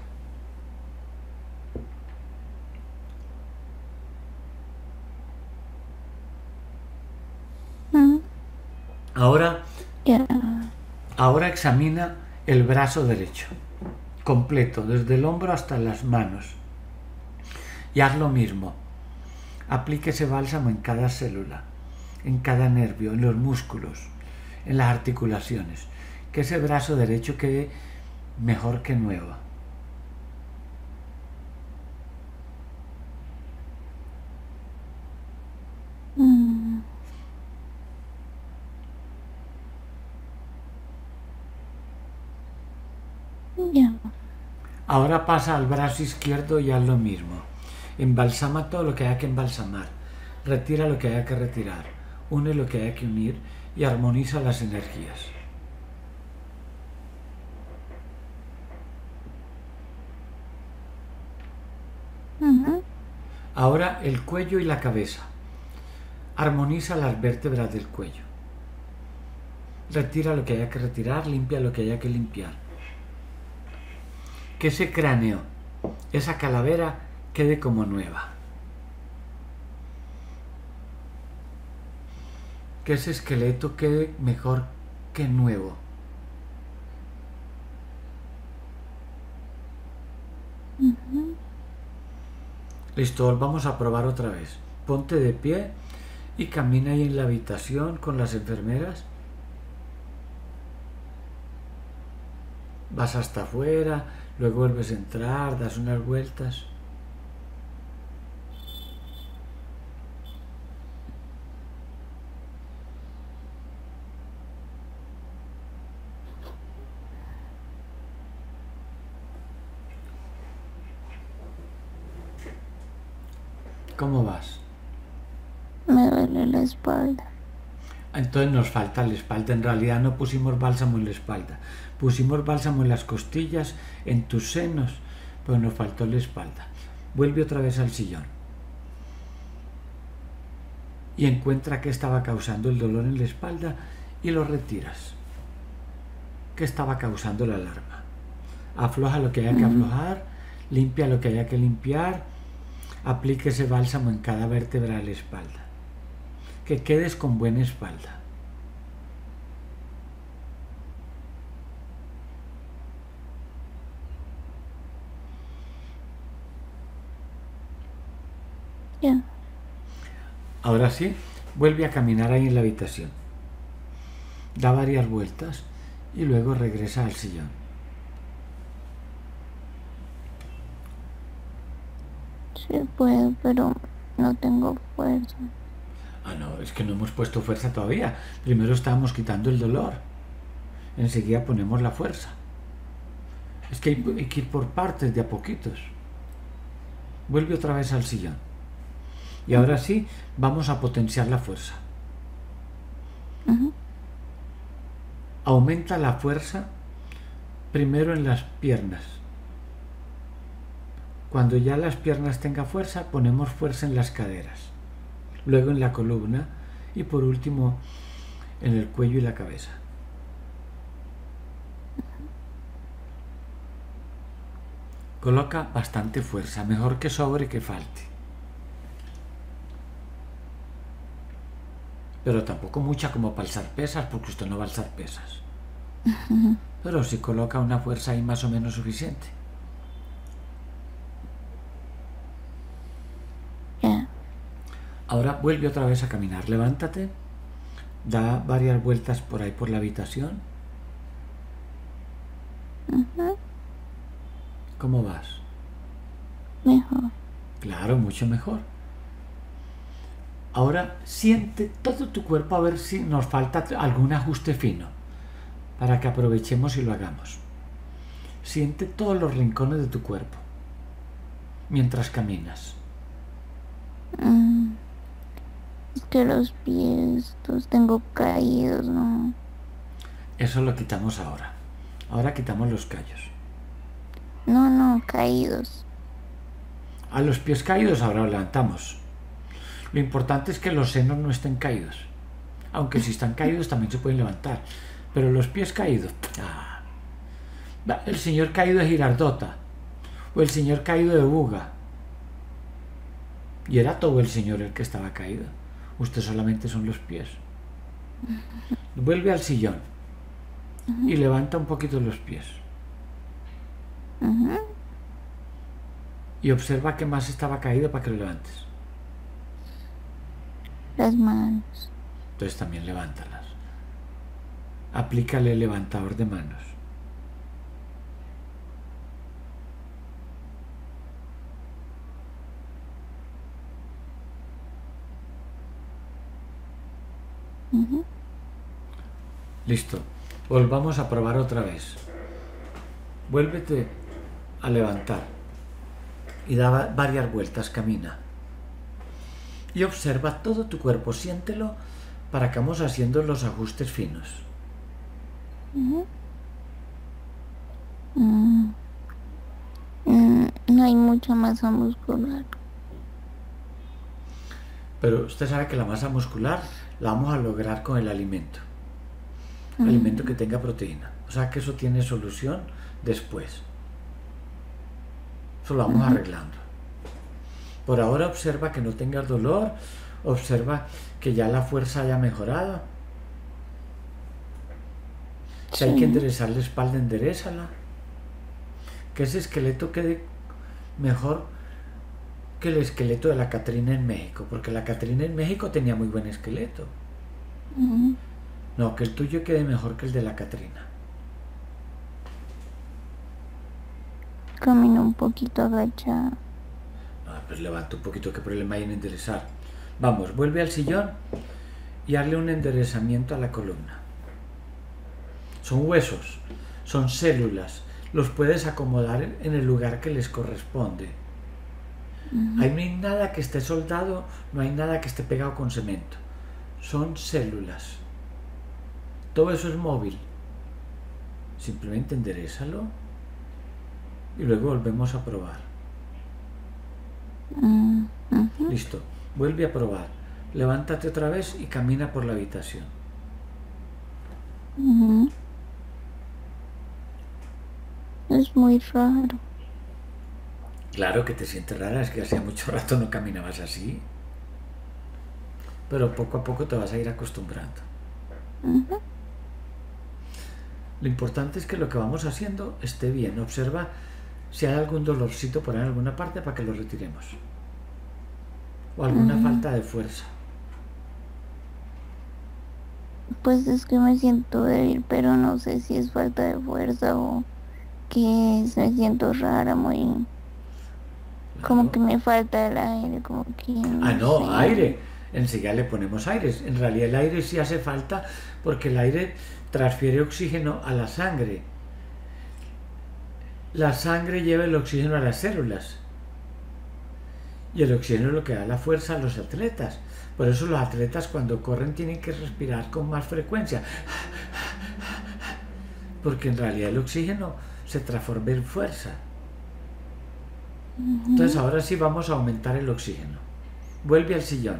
Ahora examina el brazo derecho, completo, desde el hombro hasta las manos. Y haz lo mismo. Aplique ese bálsamo en cada célula, en cada nervio, en los músculos, en las articulaciones. Que ese brazo derecho quede mejor que nuevo. Ahora pasa al brazo izquierdo y haz lo mismo. Embalsama todo lo que haya que embalsamar. Retira lo que haya que retirar. Une lo que haya que unir y armoniza las energías. Ahora el cuello y la cabeza. Armoniza las vértebras del cuello. Retira lo que haya que retirar, limpia lo que haya que limpiar. Que ese cráneo, esa calavera, quede como nueva. Que ese esqueleto quede mejor que nuevo. Listo, vamos a probar otra vez. Ponte de pie y camina ahí en la habitación con las enfermeras. Vas hasta afuera, luego vuelves a entrar, das unas vueltas. ¿Cómo vas? Me duele la espalda. Entonces nos falta la espalda. En realidad no pusimos bálsamo en la espalda. Pusimos bálsamo en las costillas, en tus senos, pero nos faltó la espalda. Vuelve otra vez al sillón. Y encuentra qué estaba causando el dolor en la espalda y lo retiras. ¿Qué estaba causando la alarma? Afloja lo que haya que aflojar, limpia lo que haya que limpiar, aplique ese bálsamo en cada vértebra de la espalda. Que quedes con buena espalda. Ya. Ahora sí, vuelve a caminar ahí en la habitación. Da varias vueltas y luego regresa al sillón. Sí puedo, pero no tengo fuerza. Ah, no, es que no hemos puesto fuerza todavía. Primero estábamos quitando el dolor. Enseguida ponemos la fuerza. Es que hay que ir por partes, de a poquitos. Vuelve otra vez al sillón. Y ahora sí, vamos a potenciar la fuerza. Aumenta la fuerza primero en las piernas. Cuando ya las piernas tengan fuerza, ponemos fuerza en las caderas. Luego en la columna y por último en el cuello y la cabeza. Coloca bastante fuerza, mejor que sobre que falte. Pero tampoco mucha como para alzar pesas, porque usted no va a alzar pesas. Pero sí coloca una fuerza ahí más o menos suficiente. Ya. Ahora vuelve otra vez a caminar, levántate, da varias vueltas por ahí por la habitación. ¿Cómo vas? Mejor. Claro, mucho mejor. Ahora siente todo tu cuerpo a ver si nos falta algún ajuste fino para que aprovechemos y lo hagamos. Siente todos los rincones de tu cuerpo mientras caminas. Es que los pies los tengo caídos, ¿no? Eso lo quitamos ahora. Ahora quitamos los callos. No, caídos. A los pies caídos ahora los levantamos. Lo importante es que los senos no estén caídos. Aunque si están caídos también se pueden levantar. Pero los pies caídos... El señor caído de Girardota. O el señor caído de Buga. Y era todo el señor el que estaba caído. Usted solamente son los pies. Vuelve al sillón. Y levanta un poquito los pies. Y observa qué más estaba caído para que lo levantes. Las manos. Entonces también levántalas. Aplícale el levantador de manos. Listo. Volvamos a probar otra vez. Vuélvete a levantar. Y da varias vueltas, camina. Y observa todo tu cuerpo, siéntelo para que vamos haciendo los ajustes finos. No hay mucha masa muscular. Pero usted sabe que la masa muscular la vamos a lograr con el alimento. Alimento que tenga proteína. O sea que eso tiene solución después. Eso lo vamos arreglando. Por ahora observa que no tengas dolor, observa que ya la fuerza haya mejorado. Si hay que enderezar la espalda, enderézala. Que ese esqueleto quede mejor que el esqueleto de la Catrina en México, porque la Catrina en México tenía muy buen esqueleto. No, que el tuyo quede mejor que el de la Catrina. Camino un poquito agachada. Pues levanta un poquito, qué problema hay en enderezar. Vamos, vuelve al sillón y hazle un enderezamiento a la columna. Son huesos, son células, los puedes acomodar en el lugar que les corresponde. Ahí no hay nada que esté soldado, no hay nada que esté pegado con cemento. Son células. Todo eso es móvil. Simplemente enderézalo y luego volvemos a probar. Listo, vuelve a probar. Levántate otra vez y camina por la habitación. Es muy raro. Claro que te sientes rara, es que hacía mucho rato no caminabas así. Pero poco a poco te vas a ir acostumbrando. Lo importante es que lo que vamos haciendo esté bien. Observa si hay algún dolorcito por ahí en alguna parte para que lo retiremos. O alguna falta de fuerza. Pues es que me siento débil, pero no sé si es falta de fuerza o que me siento rara, muy... Como que me falta el aire, como que... No, sé. aire. Enseguida le ponemos aire. En realidad el aire sí hace falta porque el aire transfiere oxígeno a la sangre. La sangre lleva el oxígeno a las células. Y el oxígeno es lo que da la fuerza a los atletas. Por eso los atletas cuando corren tienen que respirar con más frecuencia. Porque en realidad el oxígeno se transforma en fuerza. Entonces ahora sí vamos a aumentar el oxígeno. Vuelve al sillón.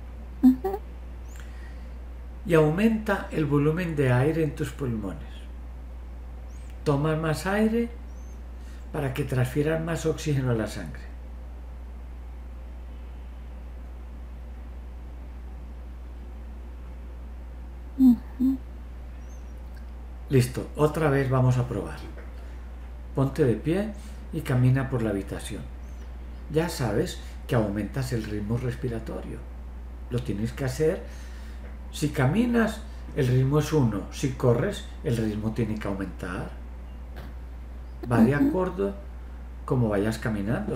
Y aumenta el volumen de aire en tus pulmones. Toma más aire para que transfieran más oxígeno a la sangre. Listo, otra vez vamos a probar. Ponte de pie y camina por la habitación. Ya sabes que aumentas el ritmo respiratorio. Lo tienes que hacer. Si caminas, el ritmo es 1. Si corres, el ritmo tiene que aumentar. Va de acuerdo como vayas caminando.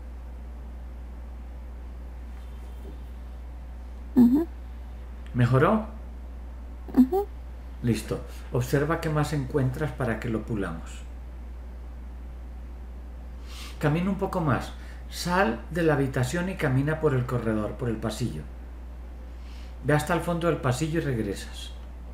¿Mejoró? Listo. Observa qué más encuentras para que lo pulamos. Camina un poco más. Sal de la habitación y camina por el corredor, por el pasillo. Ve hasta el fondo del pasillo y regresas.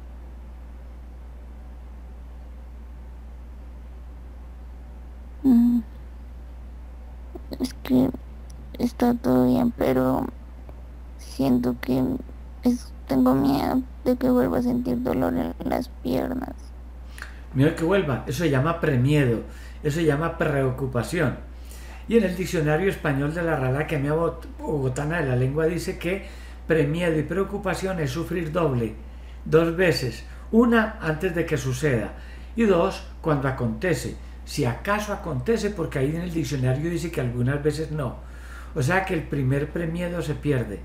Es que está todo bien, pero siento que tengo miedo de que vuelva a sentir dolor en las piernas. Miedo que vuelva, eso se llama premiedo, eso se llama preocupación. Y en el diccionario español de la Real Academia Bogotana de la Lengua dice que premiedo y preocupación es sufrir doble, 2 veces, una antes de que suceda y 2 cuando acontece, si acaso acontece, porque ahí en el diccionario dice que algunas veces no. O sea que el primer premiedo se pierde.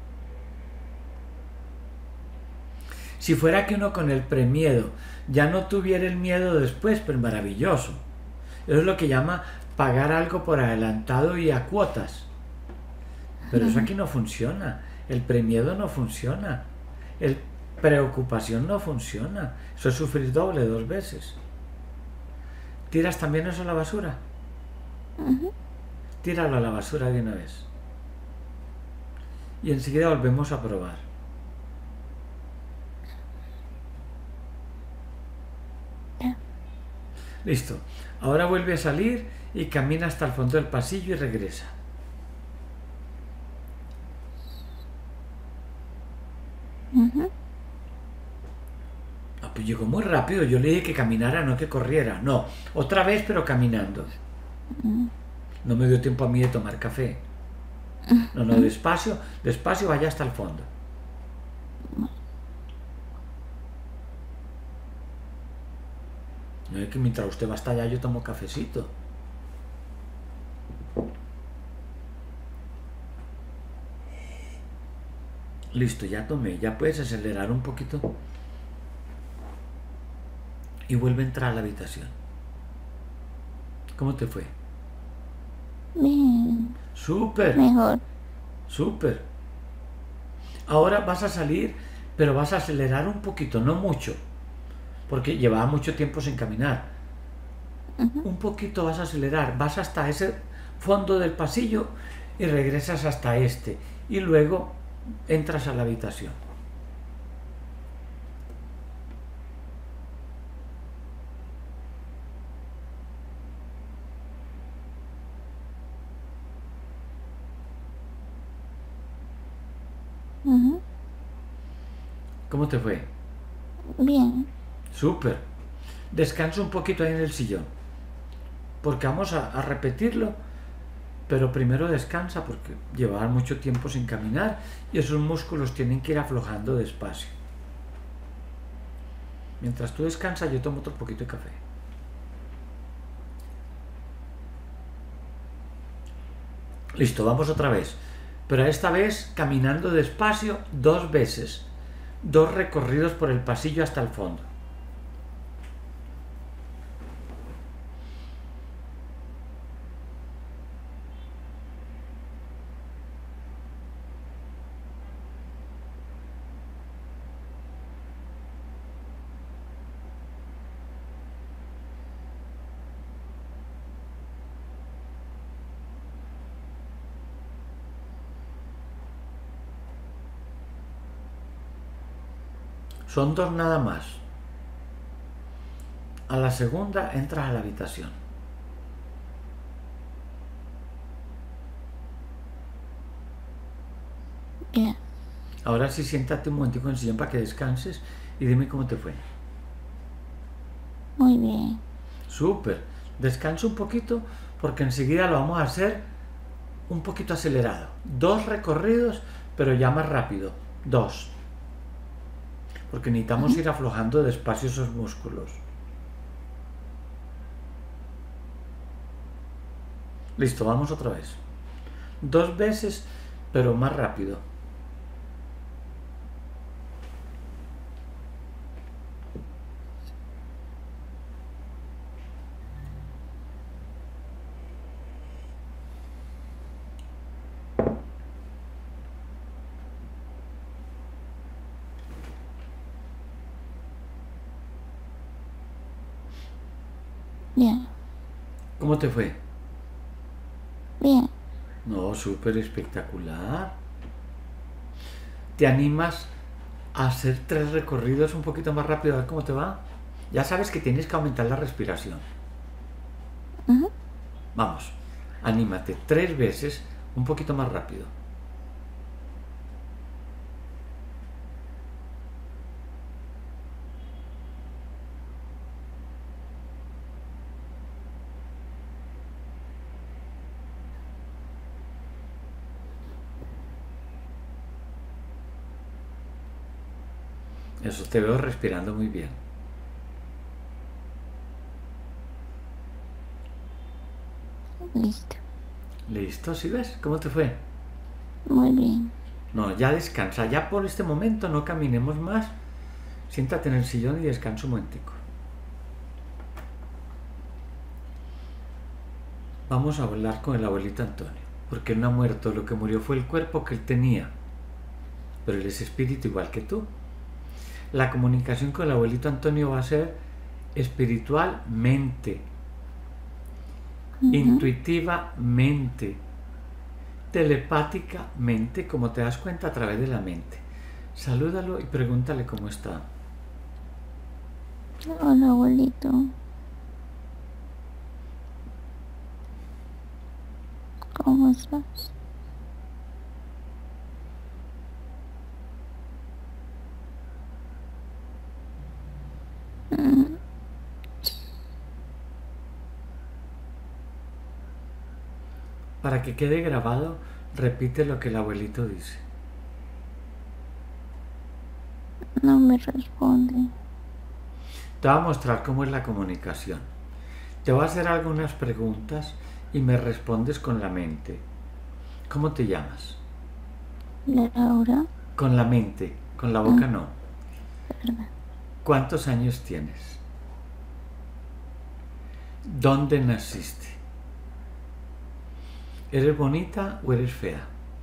Si fuera que uno con el premiedo ya no tuviera el miedo después, pues maravilloso. Eso es lo que llama pagar algo por adelantado y a cuotas. Pero eso aquí no funciona. El premiedo no funciona. El preocupación no funciona. Eso es sufrir doble, 2 veces. ¿Tiras también eso a la basura? Tíralo a la basura de una vez. Y enseguida volvemos a probar. Listo. Ahora vuelve a salir y camina hasta el fondo del pasillo y regresa. Pues llegó muy rápido. Yo le dije que caminara, no que corriera. No, otra vez pero caminando. No me dio tiempo a mí de tomar café. No, despacio, despacio, vaya hasta el fondo. No es que mientras usted va hasta allá yo tomo cafecito. Listo, ya tomé. Ya puedes acelerar un poquito. Y vuelve a entrar a la habitación. ¿Cómo te fue? Bien, Súper, mejor. súper. Ahora vas a salir, pero vas a acelerar un poquito, no mucho, porque llevaba mucho tiempo sin caminar. Ujú. Un poquito vas a acelerar, vas hasta ese fondo del pasillo y regresas hasta este. Y luego entras a la habitación. Ujú. ¿Cómo te fue? Bien. Súper. Descansa un poquito ahí en el sillón, porque vamos a repetirlo, pero primero descansa porque llevar mucho tiempo sin caminar y esos músculos tienen que ir aflojando despacio. Mientras tú descansas, yo tomo otro poquito de café. Listo, vamos otra vez. Pero esta vez caminando despacio 2 veces. 2 recorridos por el pasillo hasta el fondo. Son 2 nada más. A la segunda entras a la habitación. Bien. Ahora sí, siéntate un momentico en el sillón para que descanses y dime cómo te fue. Muy bien. Súper. Descansa un poquito porque enseguida lo vamos a hacer un poquito acelerado. 2 recorridos, pero ya más rápido. 2. Porque necesitamos ir aflojando despacio esos músculos. Listo, vamos otra vez. 2 veces, pero más rápido. Bien. ¿Cómo te fue? Bien. No, súper espectacular. ¿Te animas a hacer 3 recorridos un poquito más rápido a ver cómo te va? Ya sabes que tienes que aumentar la respiración. Ujú. Vamos, anímate 3 veces un poquito más rápido. Eso, te veo respirando muy bien. Listo. ¿Listo? ¿Sí ves? ¿Cómo te fue? Muy bien. No, ya descansa. Ya por este momento no caminemos más. Siéntate en el sillón y descansa un momentico. Vamos a hablar con el abuelito Antonio, porque él no ha muerto. Lo que murió fue el cuerpo que él tenía, pero él es espíritu igual que tú. La comunicación con el abuelito Antonio va a ser espiritualmente, Ujú. intuitivamente, telepáticamente, como te das cuenta a través de la mente. Salúdalo y pregúntale cómo está. Hola, abuelito. ¿Cómo estás? Mm. Para que quede grabado, repite lo que el abuelito dice. No me responde. Te voy a mostrar cómo es la comunicación. Te voy a hacer algunas preguntas y me respondes con la mente. ¿Cómo te llamas? Laura. con la mente, con la boca no. ¿Verdad? ¿Cuántos años tienes? ¿Dónde naciste? ¿Eres bonita o eres fea?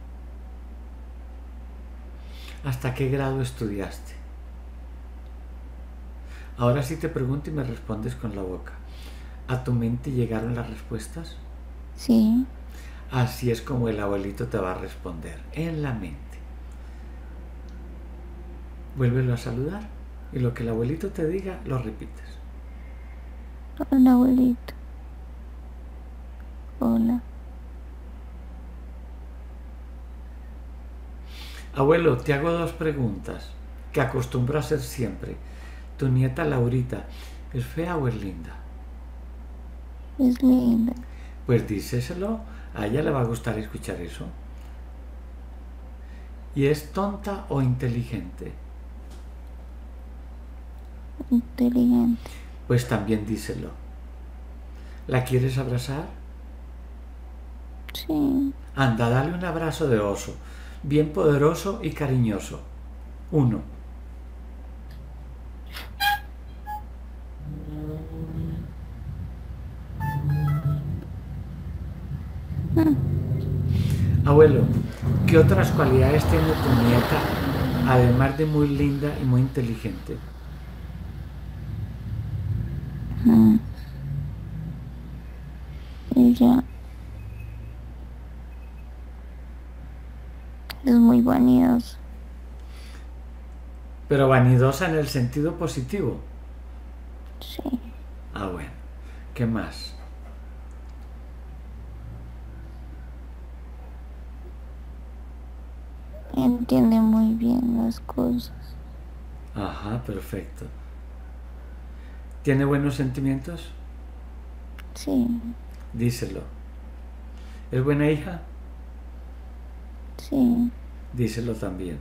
¿Hasta qué grado estudiaste? Ahora sí te pregunto y me respondes con la boca. ¿A tu mente llegaron las respuestas? Sí. Así es como el abuelito te va a responder, en la mente. Vuélvelo a saludar y lo que el abuelito te diga lo repites. Hola, abuelito. Hola. Abuelo, te hago dos preguntas que acostumbro a hacer siempre. ¿Tu nieta Laurita es fea o es linda? Es linda. Pues díselo, a ella le va a gustar escuchar eso. ¿Y es tonta o inteligente? Inteligente. Pues también díselo. ¿La quieres abrazar? Sí. Anda, dale un abrazo de oso, bien poderoso y cariñoso. 1. Abuelo, ¿qué otras cualidades tiene tu nieta, además de muy linda y muy inteligente? Mm. Ella es muy vanidosa. Pero vanidosa en el sentido positivo. Sí. Ah, bueno. ¿Qué más? Entiende muy bien las cosas. Ajá, perfecto. ¿Tiene buenos sentimientos? Sí. Díselo. ¿Es buena hija? Sí. Díselo también.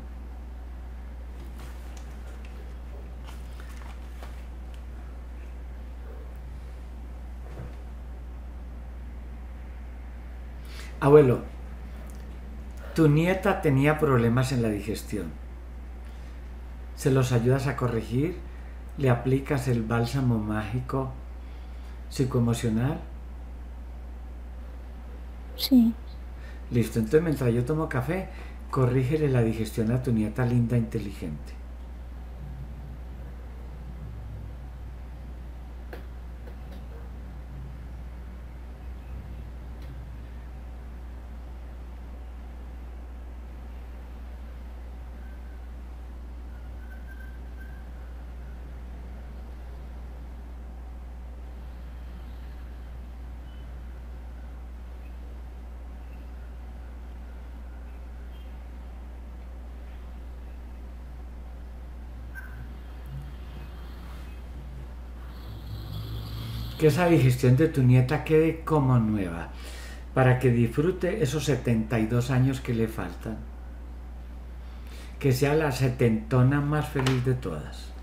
Abuelo, tu nieta tenía problemas en la digestión. ¿Se los ayudas a corregir? ¿Le aplicas el bálsamo mágico psicoemocional? Sí. Listo, entonces mientras yo tomo café, corrígele la digestión a tu nieta linda e inteligente. Que esa digestión de tu nieta quede como nueva, para que disfrute esos 72 años que le faltan. Que sea la setentona más feliz de todas.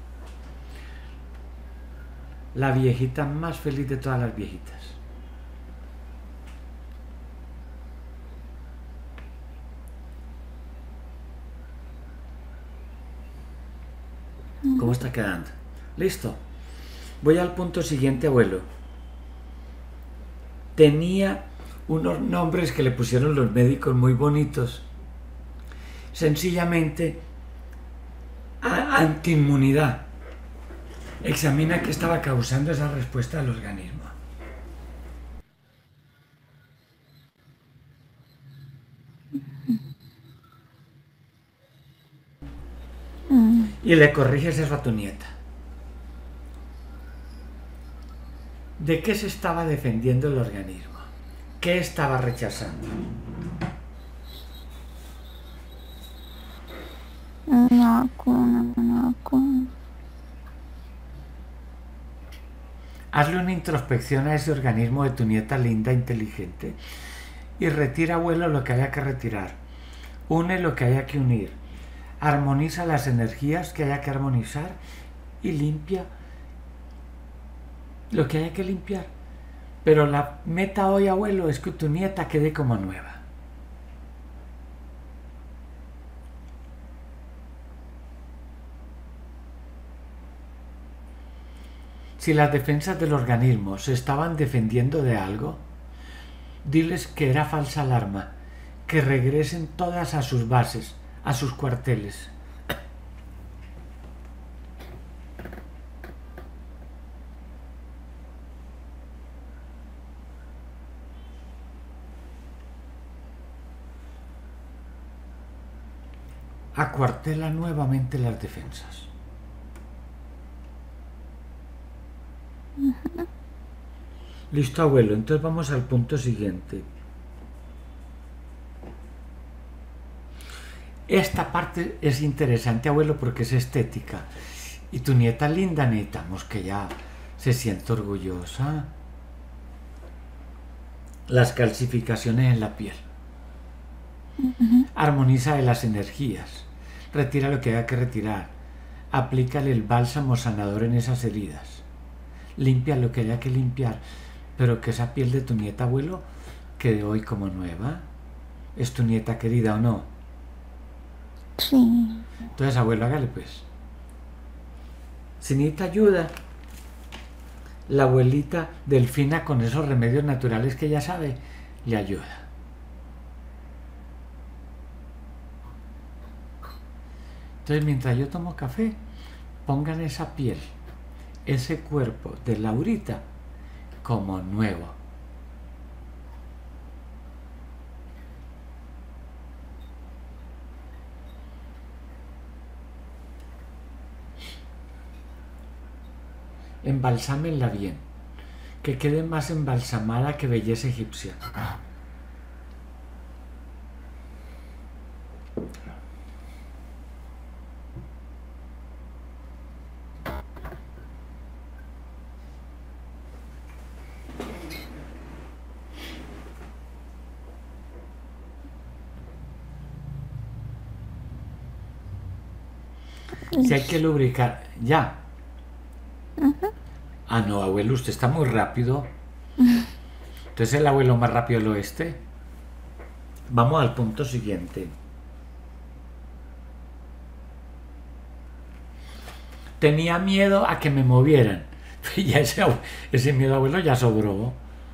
La viejita más feliz de todas las viejitas. ¿Cómo está quedando? Listo. Voy al punto siguiente, abuelo. Tenía unos nombres que le pusieron los médicos muy bonitos. Sencillamente, antiinmunidad. Examina qué estaba causando esa respuesta del organismo. Y le corriges eso a tu nieta. ¿De qué se estaba defendiendo el organismo? ¿Qué estaba rechazando? Una vacuna. Hazle una introspección a ese organismo de tu nieta linda, inteligente, y retira, abuelo, lo que haya que retirar. Une lo que haya que unir. Armoniza las energías que haya que armonizar y limpia lo que haya que limpiar. Pero la meta hoy, abuelo, es que tu nieta quede como nueva. Si las defensas del organismo se estaban defendiendo de algo, diles que era falsa alarma, que regresen todas a sus bases, a sus cuarteles. Acuartela nuevamente las defensas. Listo, abuelo. Entonces vamos al punto siguiente. Esta parte es interesante, abuelo, porque es estética. Y tu nieta linda, necesitamos que ella se sienta orgullosa. Las calcificaciones en la piel. Armoniza de las energías. Retira lo que haya que retirar. Aplícale el bálsamo sanador en esas heridas. Limpia lo que haya que limpiar. Pero que esa piel de tu nieta, abuelo, quede hoy como nueva. ¿Es tu nieta querida o no? Sí. Entonces, abuelo, hágale pues. Si necesita ayuda, la abuelita Delfina, con esos remedios naturales que ella sabe, le ayuda. Entonces, mientras yo tomo café, pongan esa piel, ese cuerpo de Laurita como nuevo. Embalsámenla bien, que quede más embalsamada que belleza egipcia. Si hay que lubricar, ya. Ah, no, abuelo, usted está muy rápido. Entonces el abuelo más rápido del oeste. Vamos al punto siguiente. Tenía miedo a que me movieran. Ya ese miedo, abuelo, ya sobró.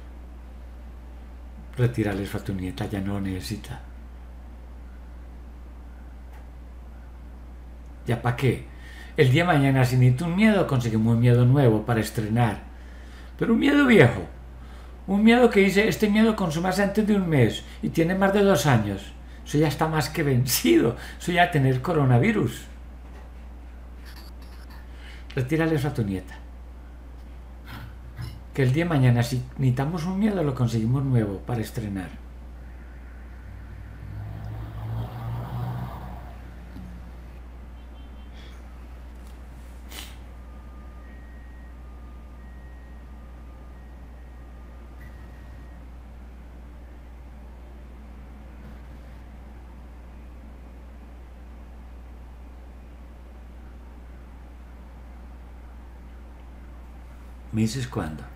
Retírale eso a tu nieta, ya no lo necesita. ¿Ya para qué? El día de mañana, si necesito un miedo, conseguimos un miedo nuevo para estrenar. Pero un miedo viejo. Un miedo que dice, este miedo consumas antes de un mes y tiene más de 2 años. Eso ya está más que vencido. Eso ya tener coronavirus. Retírale eso a tu nieta. Que el día de mañana, si necesitamos un miedo, lo conseguimos nuevo para estrenar. ¿Me dices cuándo?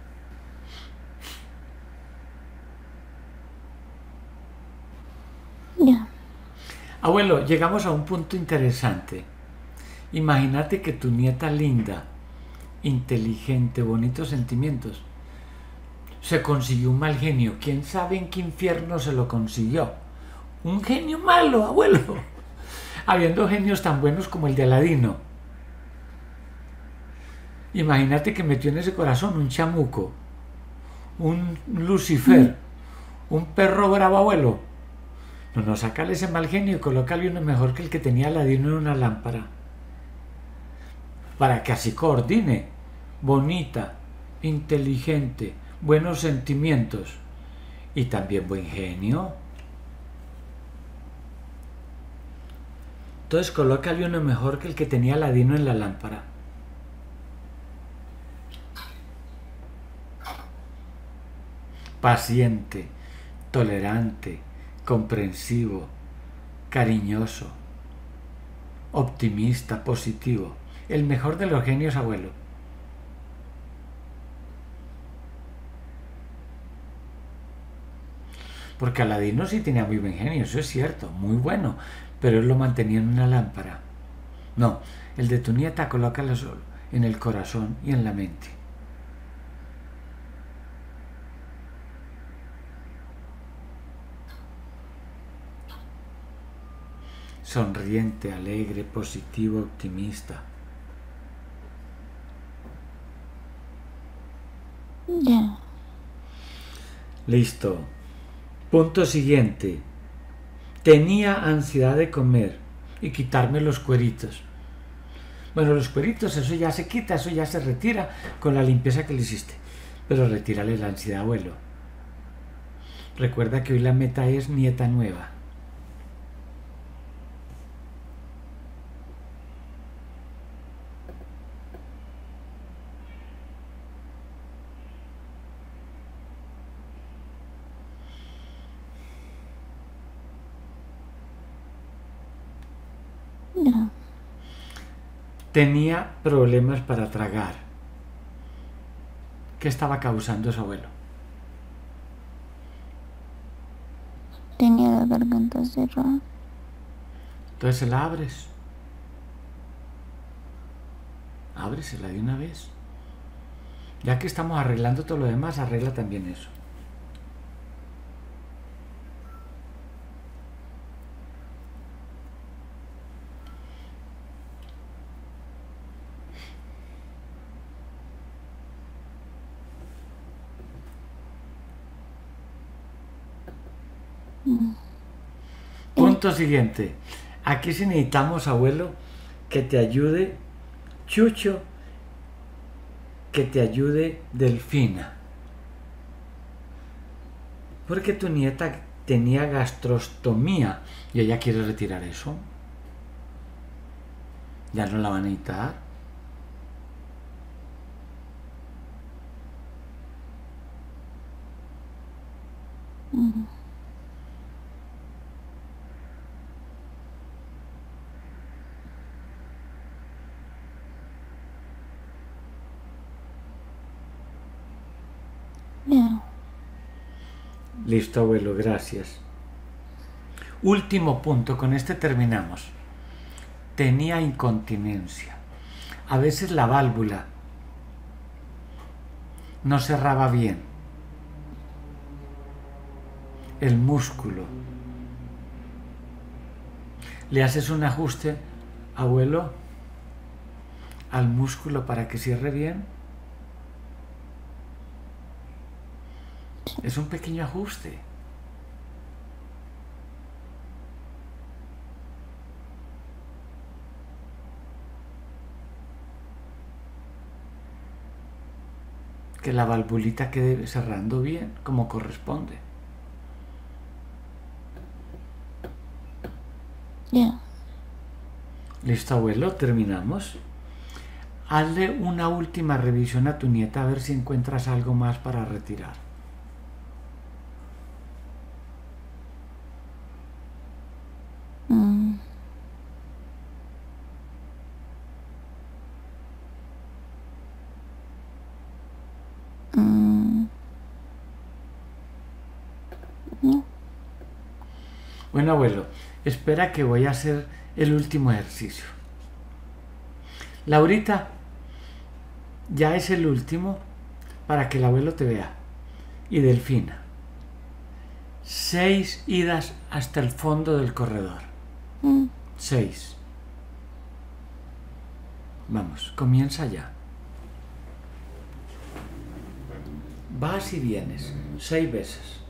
Ya. Abuelo, llegamos a un punto interesante. Imagínate que tu nieta linda, inteligente, bonitos sentimientos, se consiguió un mal genio. ¿Quién sabe en qué infierno se lo consiguió? Un genio malo, abuelo. Habiendo genios tan buenos como el de Aladino. Imagínate que metió en ese corazón un chamuco, un Lucifer, un perro bravo, abuelo. No, sácale ese mal genio y colócale uno mejor que el que tenía Aladino en una lámpara. Para que así coordine. Bonita, inteligente, buenos sentimientos y también buen genio. Entonces colócale uno mejor que el que tenía Aladino en la lámpara. Paciente, tolerante, comprensivo, cariñoso, optimista, positivo. El mejor de los genios, abuelo. Porque Aladino sí tenía muy buen genio, eso es cierto, muy bueno, pero él lo mantenía en una lámpara. No, el de tu nieta colócalo solo, en el corazón y en la mente. sonriente, alegre, positivo, optimista. Ya. Listo. Punto siguiente. Tenía ansiedad de comer y quitarme los cueritos. Bueno, los cueritos, eso ya se quita, eso ya se retira con la limpieza que le hiciste. Pero retírale la ansiedad, abuelo. Recuerda que hoy la meta es nieta nueva. Ya. Tenía problemas para tragar. ¿Qué estaba causando su abuelo? Tenía la garganta cerrada. Entonces se la abres. Ábresela de una vez. Ya que estamos arreglando todo lo demás, arregla también eso. Punto siguiente. Aquí sí necesitamos, abuelo, que te ayude Chucho, que te ayude Delfina. Porque tu nieta tenía gastrostomía y ella quiere retirar eso. Ya no la van a necesitar. Ya. Listo, abuelo, gracias. Último punto, con este terminamos. Tenía incontinencia. A veces la válvula no cerraba bien. El músculo. Le haces un ajuste, abuelo, al músculo para que cierre bien. Es un pequeño ajuste. Que la valvulita quede cerrando bien, como corresponde. Ya. Listo, abuelo, terminamos. Hazle una última revisión a tu nieta a ver si encuentras algo más para retirar. Mm. Mm. No. Bueno, abuelo, espera que voy a hacer el último ejercicio. Laurita, ya es el último para que el abuelo te vea. Y Delfina, 6 idas hasta el fondo del corredor. 6. Vamos, comienza ya. Vas y vienes 6 veces.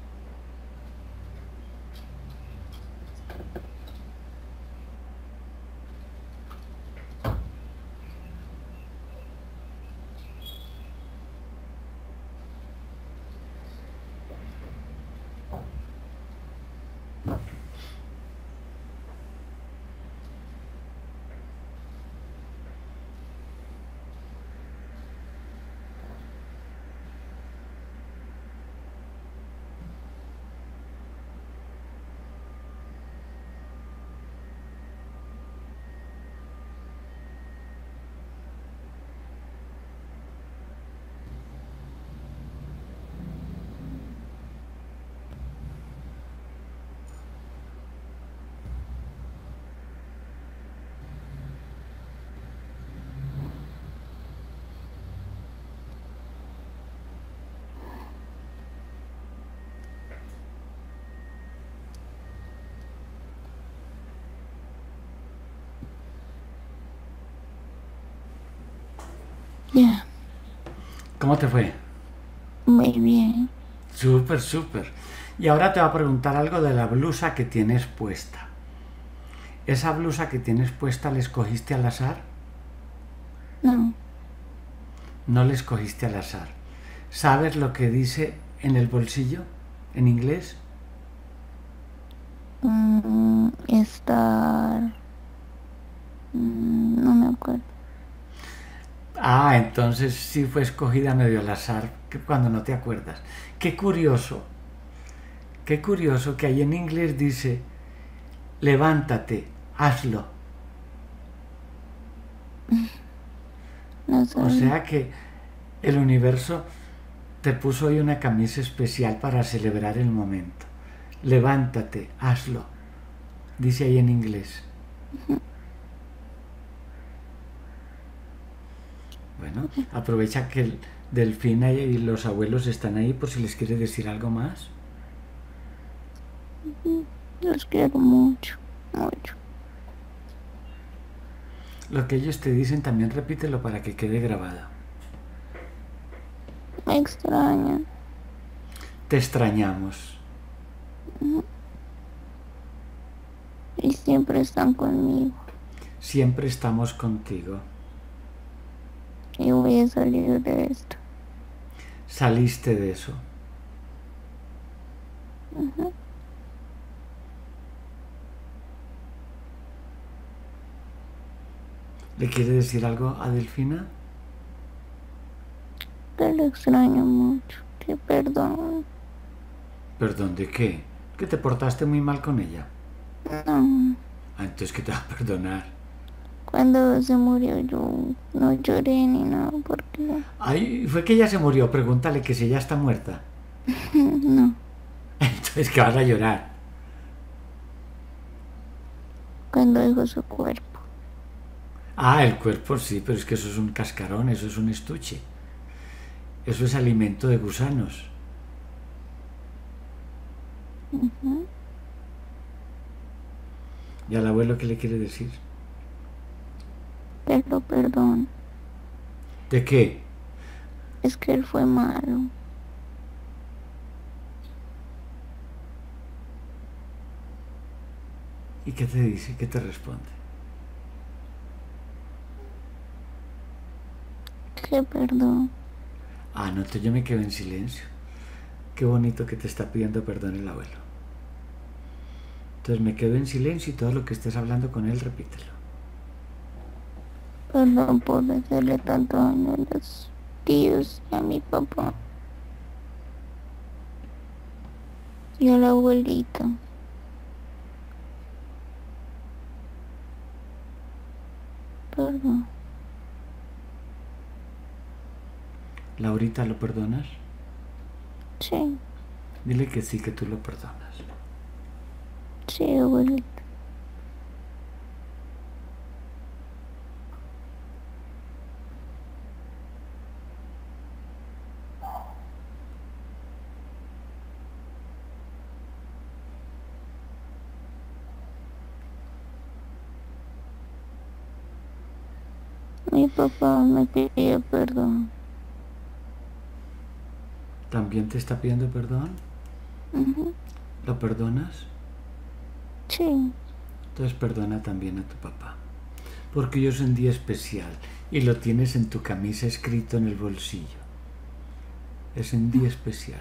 Ya, ¿Cómo te fue? muy bien. Súper, súper. Y ahora te voy a preguntar algo de la blusa que tienes puesta. ¿Esa blusa que tienes puesta la escogiste al azar? No, No la escogiste al azar. ¿Sabes lo que dice en el bolsillo? ¿En inglés? estar... no me acuerdo. Ah, entonces sí fue escogida medio al azar, que cuando no te acuerdas. Qué curioso que ahí en inglés dice, levántate, hazlo. No O sabía. sea que el universo te puso hoy una camisa especial para celebrar el momento. Levántate, hazlo. Dice ahí en inglés. Bueno, aprovecha que el Delfina y los abuelos están ahí por si les quiere decir algo más. Los quiero mucho, mucho. Lo que ellos te dicen también repítelo para que quede grabado. Me extrañan. Te extrañamos. Y siempre están conmigo. Siempre estamos contigo. Y voy a salir de esto. Saliste de eso. ¿Le quiere decir algo a Delfina? Que lo extraño mucho. Que perdón. ¿Perdón de qué? Que te portaste muy mal con ella. No. Ah, entonces que te va a perdonar. Cuando se murió yo no lloré ni nada porque Ay, fue que ella se murió. Pregúntale que si ella está muerta. no. Entonces que vas a llorar. Cuando dejó su cuerpo. Ah, el cuerpo sí, pero es que eso es un cascarón, eso es un estuche. Eso es alimento de gusanos. ¿Y al abuelo qué le quiere decir? Pero perdón. ¿De qué? Es que él fue malo. ¿Y qué te dice? ¿Qué te responde? Que perdón. Ah, no, entonces yo me quedo en silencio. Qué bonito que te está pidiendo perdón el abuelo. Entonces me quedo en silencio y todo lo que estés hablando con él, repítelo. Perdón por hacerle tanto daño a los tíos y a mi papá. Y a la abuelita. Perdón. ¿Laurita, lo perdonas? Sí, Dile que sí, que tú lo perdonas. sí, abuelita. Mi papá me pidió perdón. ¿También te está pidiendo perdón? Ujú. ¿Lo perdonas? Sí, Entonces perdona también a tu papá. Porque hoy es un día especial y lo tienes en tu camisa escrito en el bolsillo. Es un día especial.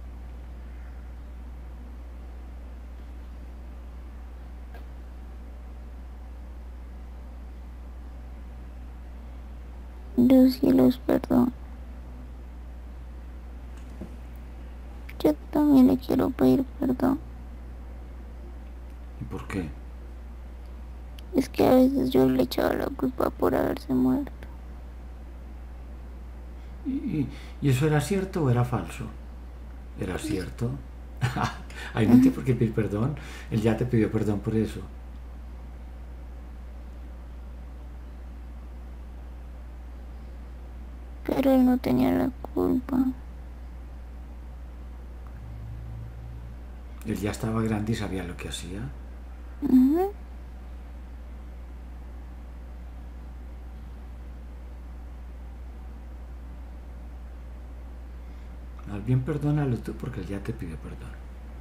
Dios sí los perdona. Yo también le quiero pedir perdón. ¿Y por qué? Es que a veces yo le echaba la culpa por haberse muerto. ¿Y eso era cierto o era falso? ¿Era cierto? Ay, no tiene por qué pedir perdón. Él ya te pidió perdón por eso. Pero él no tenía la culpa. Él ya estaba grande y sabía lo que hacía. Ujú. bien perdónalo tú porque él ya te pidió perdón.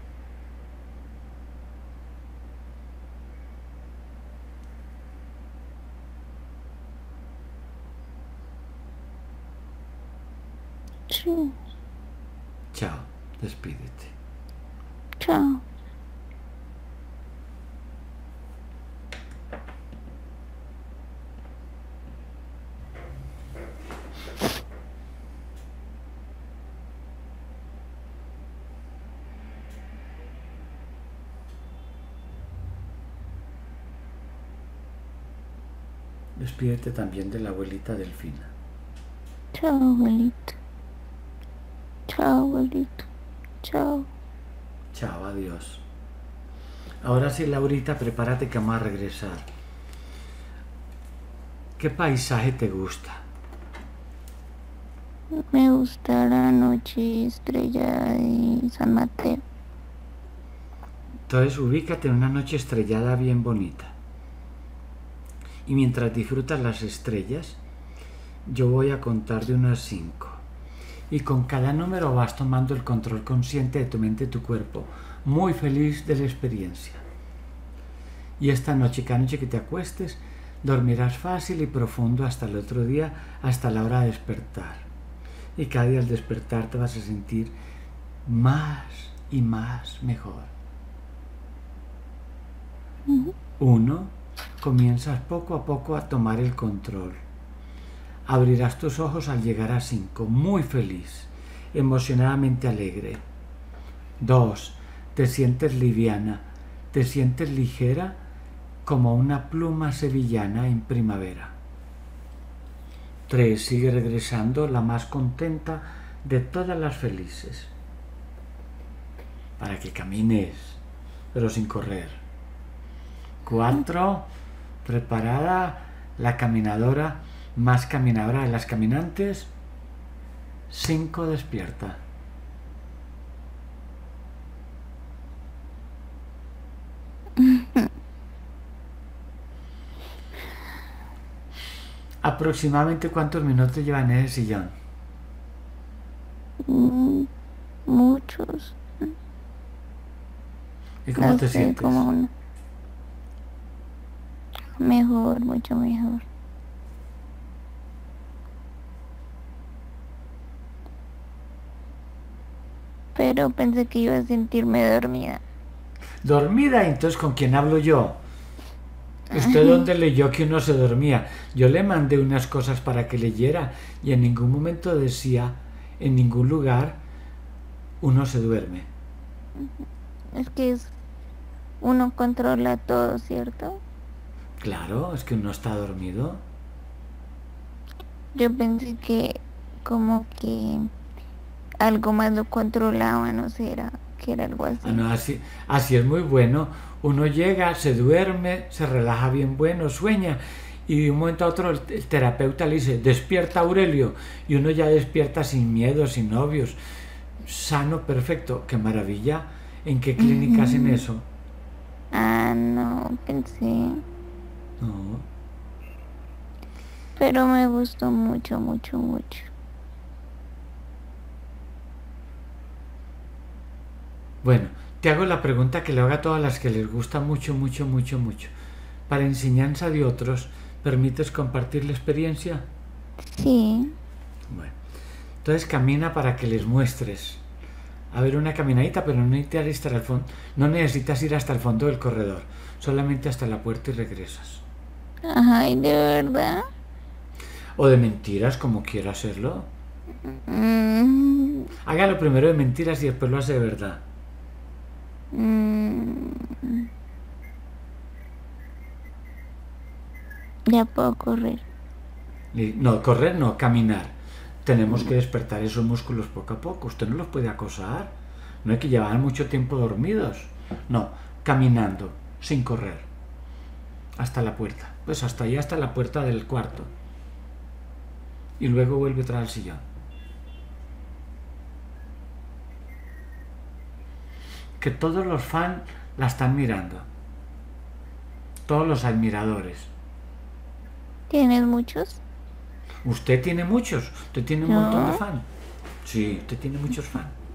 Sí. Chao, despídete. Chao. Despídete también de la abuelita Delfina. Chao, abuelito. Chao, abuelito. Chao. Chao, adiós. Ahora sí, Laurita, prepárate que vamos a regresar. ¿Qué paisaje te gusta? Me gusta la noche estrellada de San Mateo. Entonces ubícate en una noche estrellada bien bonita. Y mientras disfrutas las estrellas, yo voy a contar de 1 a 5. Y con cada número vas tomando el control consciente de tu mente y tu cuerpo. Muy feliz de la experiencia. Y esta noche, cada noche que te acuestes, dormirás fácil y profundo hasta el otro día, hasta la hora de despertar. Y cada día al despertar te vas a sentir más y más mejor. 1. Comienzas poco a poco a tomar el control. Abrirás tus ojos al llegar a 5, muy feliz, emocionadamente alegre. 2. Te sientes liviana, te sientes ligera como una pluma sevillana en primavera. 3. Sigue regresando la más contenta de todas las felices. Para que camines, pero sin correr. 4. Preparada la caminadora más caminadora de las caminantes. 5. Despierta. ¿Aproximadamente cuántos minutos llevan en ese sillón? Muchos. ¿Y cómo No te sé, sientes? como mejor, mucho mejor. Pero pensé que iba a sentirme dormida. ¿Dormida? Entonces, ¿con quién hablo yo? ¿Usted dónde leyó que uno se dormía? Yo le mandé unas cosas para que leyera y en ningún momento decía, en ningún lugar, uno se duerme. Es que uno controla todo, ¿cierto? Claro, es que uno está dormido. Yo pensé que como que algo más lo controlaba, no sé, que era algo así. No, así es muy bueno. Uno llega, se duerme, se relaja bien bueno, sueña y de un momento a otro el terapeuta le dice, despierta Aurelio, y uno ya despierta sin miedo, sin novios, sano, perfecto. ¡Qué maravilla! ¿En qué clínica hacen eso? No, pensé. No. Pero me gustó mucho, mucho, mucho. Bueno, te hago la pregunta que le hago a todas las que les gusta mucho, mucho, mucho, mucho. Para enseñanza de otros, ¿permites compartir la experiencia? Sí. Bueno, entonces camina para que les muestres. A ver, una caminadita, pero no necesitas ir hasta el fondo del corredor, solamente hasta la puerta y regresas. Ay, ¿de verdad? O de mentiras, como quiera hacerlo. Mm, Hágalo primero de mentiras y después lo hace de verdad. Ya puedo correr. No, correr no, caminar. Tenemos que despertar esos músculos poco a poco. Usted no los puede acosar. No hay que llevar mucho tiempo dormidos. No, caminando, sin correr. Hasta la puerta. Pues hasta allá, hasta la puerta del cuarto. Y luego vuelve otra al sillón. Que todos los fans la están mirando. Todos los admiradores. ¿Tienes muchos? Usted tiene muchos. Usted tiene un ¿No? montón de fans. Sí, usted tiene muchos fans.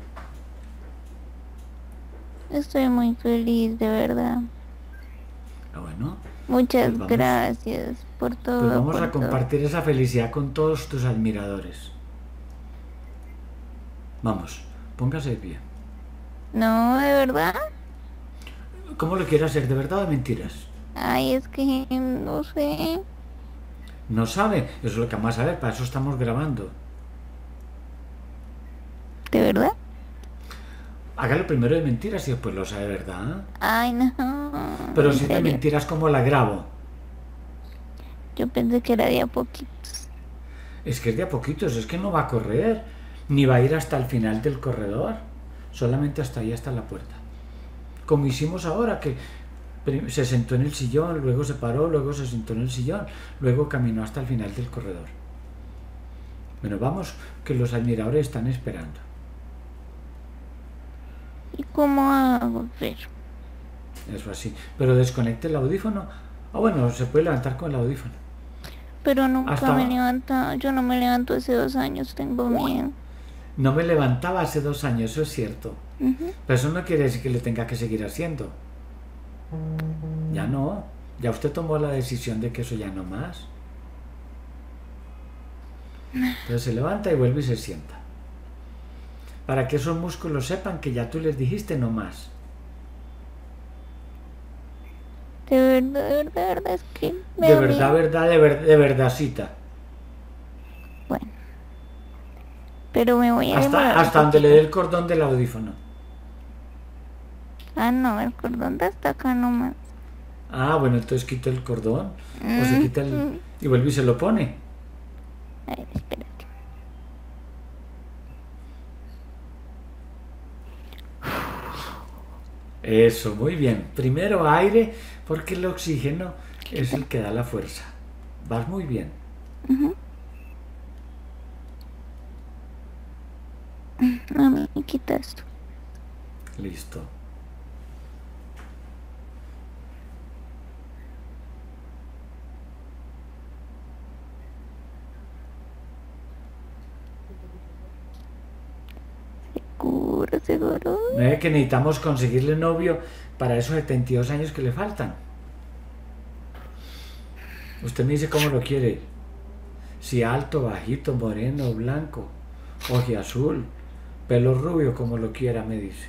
Estoy muy feliz, de verdad. Ah, bueno, Muchas pues vamos, gracias por pues todo, vamos por a todo. compartir esa felicidad con todos tus admiradores. Vamos, póngase de pie. No, de verdad. ¿Cómo lo quiere hacer? ¿De verdad o de mentiras? Ay, es que no sé. No sabe, eso es lo que vamos a ver, para eso estamos grabando. ¿De verdad? Hágalo primero de mentiras y después lo sabe de verdad. Ay, no. Pero En si es de serio. mentiras, ¿cómo la grabo? Yo pensé que era de a poquitos. Es que es de a poquitos, es que no va a correr, ni va a ir hasta el final del corredor, solamente hasta ahí, hasta la puerta. Como hicimos ahora, que se sentó en el sillón, luego se paró, luego se sentó en el sillón, luego caminó hasta el final del corredor. Bueno, vamos, que los admiradores están esperando. ¿Y cómo hago? Ver. Eso así. Pero desconecte el audífono. Ah, bueno, se puede levantar con el audífono. Pero nunca me Hasta levanta. Yo no me levanto hace 2 años. Tengo miedo. no me levantaba hace 2 años, eso es cierto. Ujú. Pero eso no quiere decir que lo tenga que seguir haciendo. Ya no. Ya usted tomó la decisión de que eso ya no más. Entonces se levanta y vuelve y se sienta. Para que esos músculos sepan que ya tú les dijiste no más. De verdad, es que me De da verdad, miedo. verdad, de verdadcita. Bueno, pero me voy a demorar un Hasta donde le dé poquito. el cordón del audífono. Ah, no, el cordón de hasta acá nomás. Ah, bueno, entonces quita el cordón. O se Mm, quita el... mm. y vuelve y se lo pone. Ay, espérate. Eso, muy bien. Primero aire, porque el oxígeno es el que da la fuerza. Vas muy bien. Ujú. A mí me quita esto. Listo. Seguro, seguro. No es que necesitamos conseguirle novio para esos 72 años que le faltan. Usted me dice cómo lo quiere. Si alto, bajito, moreno, blanco, ojiazul, pelo rubio, como lo quiera, me dice.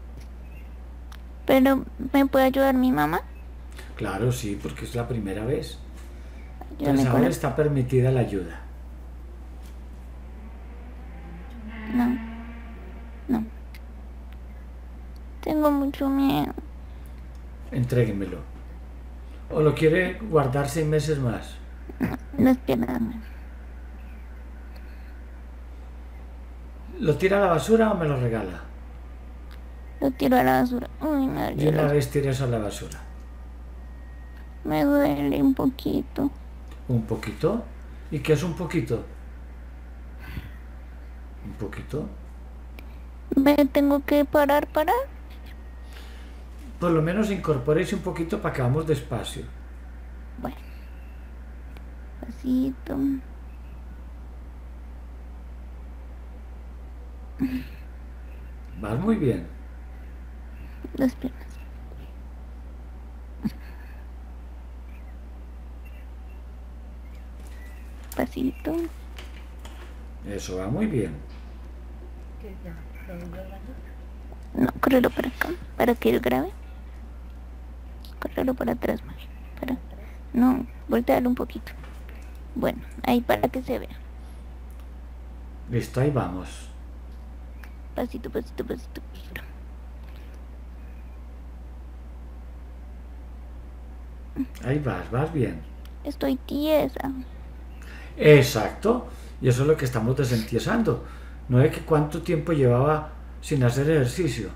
Pero, ¿me puede ayudar mi mamá? Claro, sí, porque es la primera vez. Entonces Ayúdame con ahora la... está permitida la ayuda. No, no. Tengo mucho miedo. Entréguemelo. ¿O lo quiere guardar 6 meses más? Las piernas no. ¿Lo tira a la basura o me lo regala? Lo tiro a la basura. Uy, me De dolió una vez tire eso a la basura. me duele un poquito. ¿Un poquito? ¿Y qué es un poquito? ¿Un poquito? ¿Me tengo que parar? Por lo menos incorpórese un poquito para que vamos despacio. Bueno, pasito. Vas muy bien. Las piernas. Pasito. Eso va muy bien. No, córrelo para acá. Para que él grabe. Córrelo para atrás, más. Para... No, voltearlo un poquito. Bueno, ahí para que se vea. Listo, ahí vamos. Pasito, pasito, pasito, pasito. Ahí vas bien. Estoy tiesa. Exacto. Y eso es lo que estamos desentiesando. No es que cuánto tiempo llevaba sin hacer ejercicio.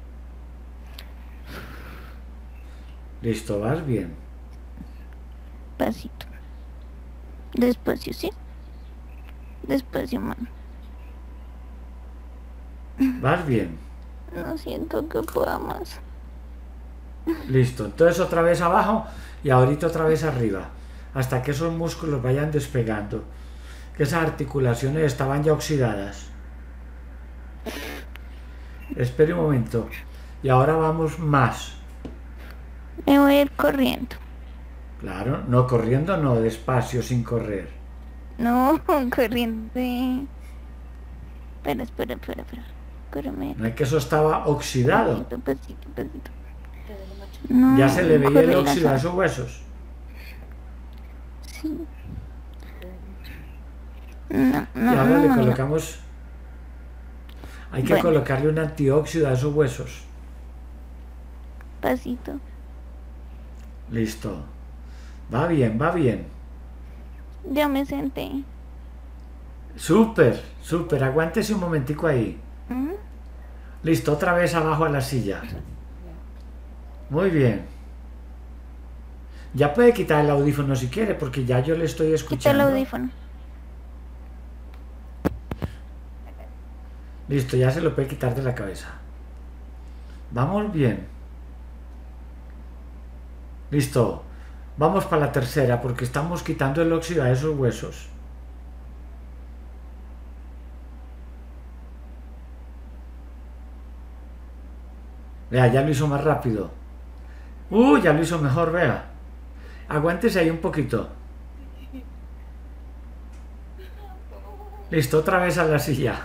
Listo, vas bien. Pasito. Despacio, ¿sí? Despacio, mano. Vas bien. No siento que pueda más. Listo. Entonces otra vez abajo y ahorita otra vez arriba. Hasta que esos músculos vayan despegando. Que esas articulaciones estaban ya oxidadas. Espere un momento. Y ahora vamos más. Me voy a ir corriendo. Claro, no corriendo, no, despacio, sin correr. No, corriendo. Espera. Córreme. No es que eso estaba oxidado. Pasito. No, Ya se le veía el correr óxido a así. esos huesos. Sí. Y ahora le No. colocamos... Hay que Bueno. colocarle un antióxido a esos huesos. Pasito. Listo. Va bien, va bien. Ya me senté. Súper, súper. Aguántese un momentico ahí. ¿Mm? Listo, otra vez abajo a la silla. Muy bien. Ya puede quitar el audífono si quiere, porque ya yo le estoy Quita el escuchando. audífono. Listo, ya se lo puede quitar de la cabeza. Vamos bien. Listo. Vamos para la tercera, porque estamos quitando el óxido a esos huesos. Vea, ya lo hizo más rápido. Ya lo hizo mejor, vea. Aguántese ahí un poquito. Listo, otra vez a la silla.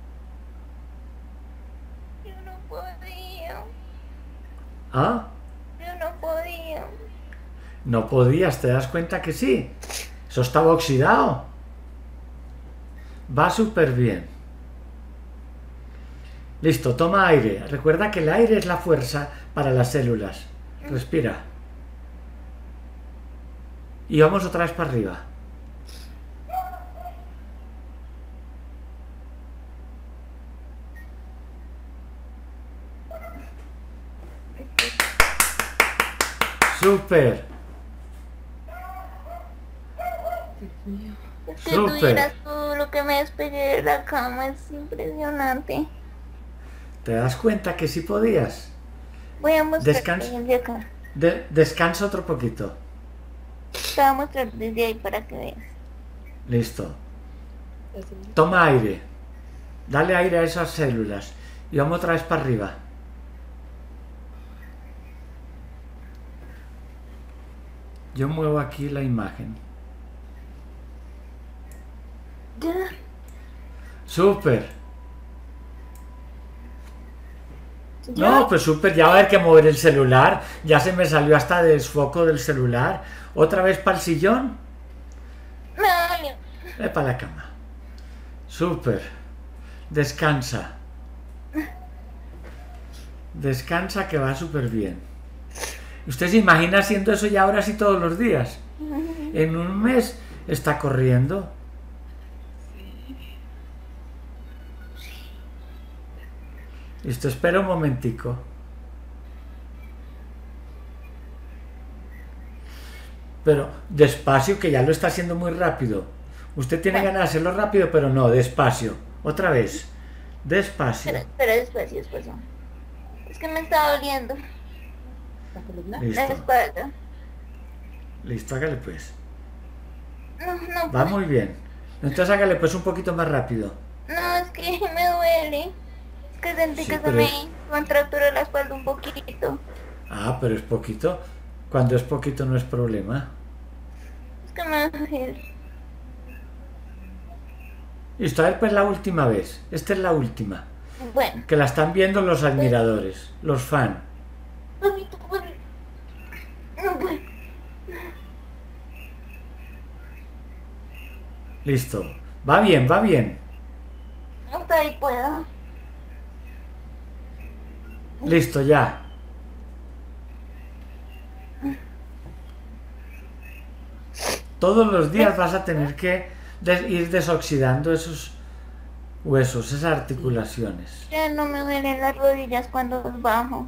Yo no podía. ¿Ah? Yo no podía. No podías, ¿te das cuenta que sí? Eso estaba oxidado. Va súper bien. Listo, toma aire. Recuerda que el aire es la fuerza para las células. Respira. Y vamos otra vez para arriba. Súper. Es que tú Súper. vieras todo lo que me despegué de la cama, es impresionante. ¿Te das cuenta que sí podías? Voy a mostrar Descansa. desde acá. Descansa otro poquito. Te voy a mostrar desde ahí para que veas. Listo. Toma aire. Dale aire a esas células. Y vamos otra vez para arriba. Yo muevo aquí la imagen. Ya. Súper. Ya. No, pues súper. Ya va a haber que mover el celular. Ya se me salió hasta desfoco del celular. Otra vez para el sillón. Me dolió. Para la cama. Súper. Descansa. Descansa que va súper bien. ¿Usted se imagina haciendo eso ya ahora sí todos los días? En un mes está corriendo. Listo, espera un momentico. Pero despacio, que ya lo está haciendo muy rápido. Usted tiene ganas de hacerlo rápido, pero no, despacio. Otra vez. Despacio. Espera, despacio. Es que me está doliendo la Listo. espalda. Listo, hágale pues. No, Va muy bien. Entonces hágale pues un poquito más rápido. no, es que me duele. Es que sentí Sí, que se pero me es- contracturó la espalda un poquito. Ah, pero es poquito. Cuando es poquito no es problema. Es que me duele. Listo, a ver pues la última vez. Esta es la última. Bueno. Que la están viendo los admiradores, los fans. Papito, bueno. No puedo. Listo. Va bien, va bien. Hasta ahí puedo. Listo, ya. Todos los días vas a tener que ir desoxidando esos huesos, esas articulaciones. Ya no me duelen las rodillas cuando los bajo.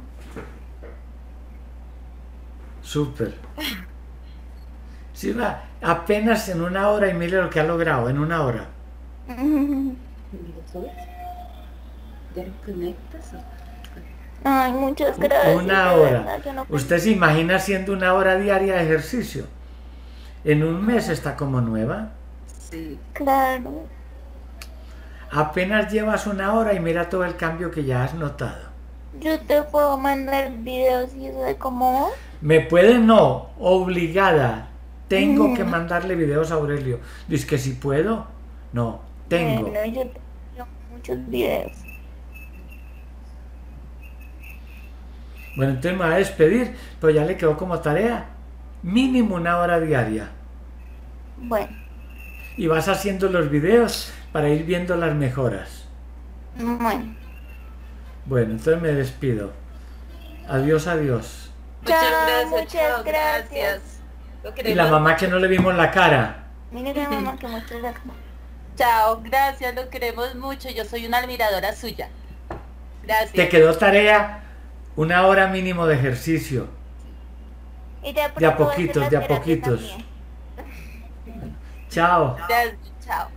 Súper. Sí, va. Apenas en una hora y mire lo que ha logrado en una hora. Ay, muchas gracias. Una de hora. verdad, yo no pensé- ¿Usted se imagina haciendo una hora diaria de ejercicio? En un mes está como nueva. Sí, Claro. Apenas llevas una hora y mira todo el cambio que ya has notado. Yo te puedo mandar videos y eso de cómo. Me puede, no, obligada. Tengo que mandarle videos a Aurelio. Dice que si puedo, no, tengo. Bueno, yo te envío muchos videos. Bueno, entonces me va a despedir, pero ya le quedó como tarea mínimo 1 hora diaria. Bueno, Y vas haciendo los videos para ir viendo las mejoras. bueno. Bueno, entonces me despido. Adiós, adiós. Muchas Chao, gracias, muchas chao, gracias. gracias. Lo Y la queremos. mamá que no le vimos la cara. Mira que mamá que muestra la cama. Chao, gracias, lo queremos mucho. Yo soy una admiradora suya. Gracias. Te quedó tarea 1 hora mínimo de ejercicio. Y ya De a pronto voy hacer poquitos, la de a terapia poquitos. también. Chao. Gracias, chao.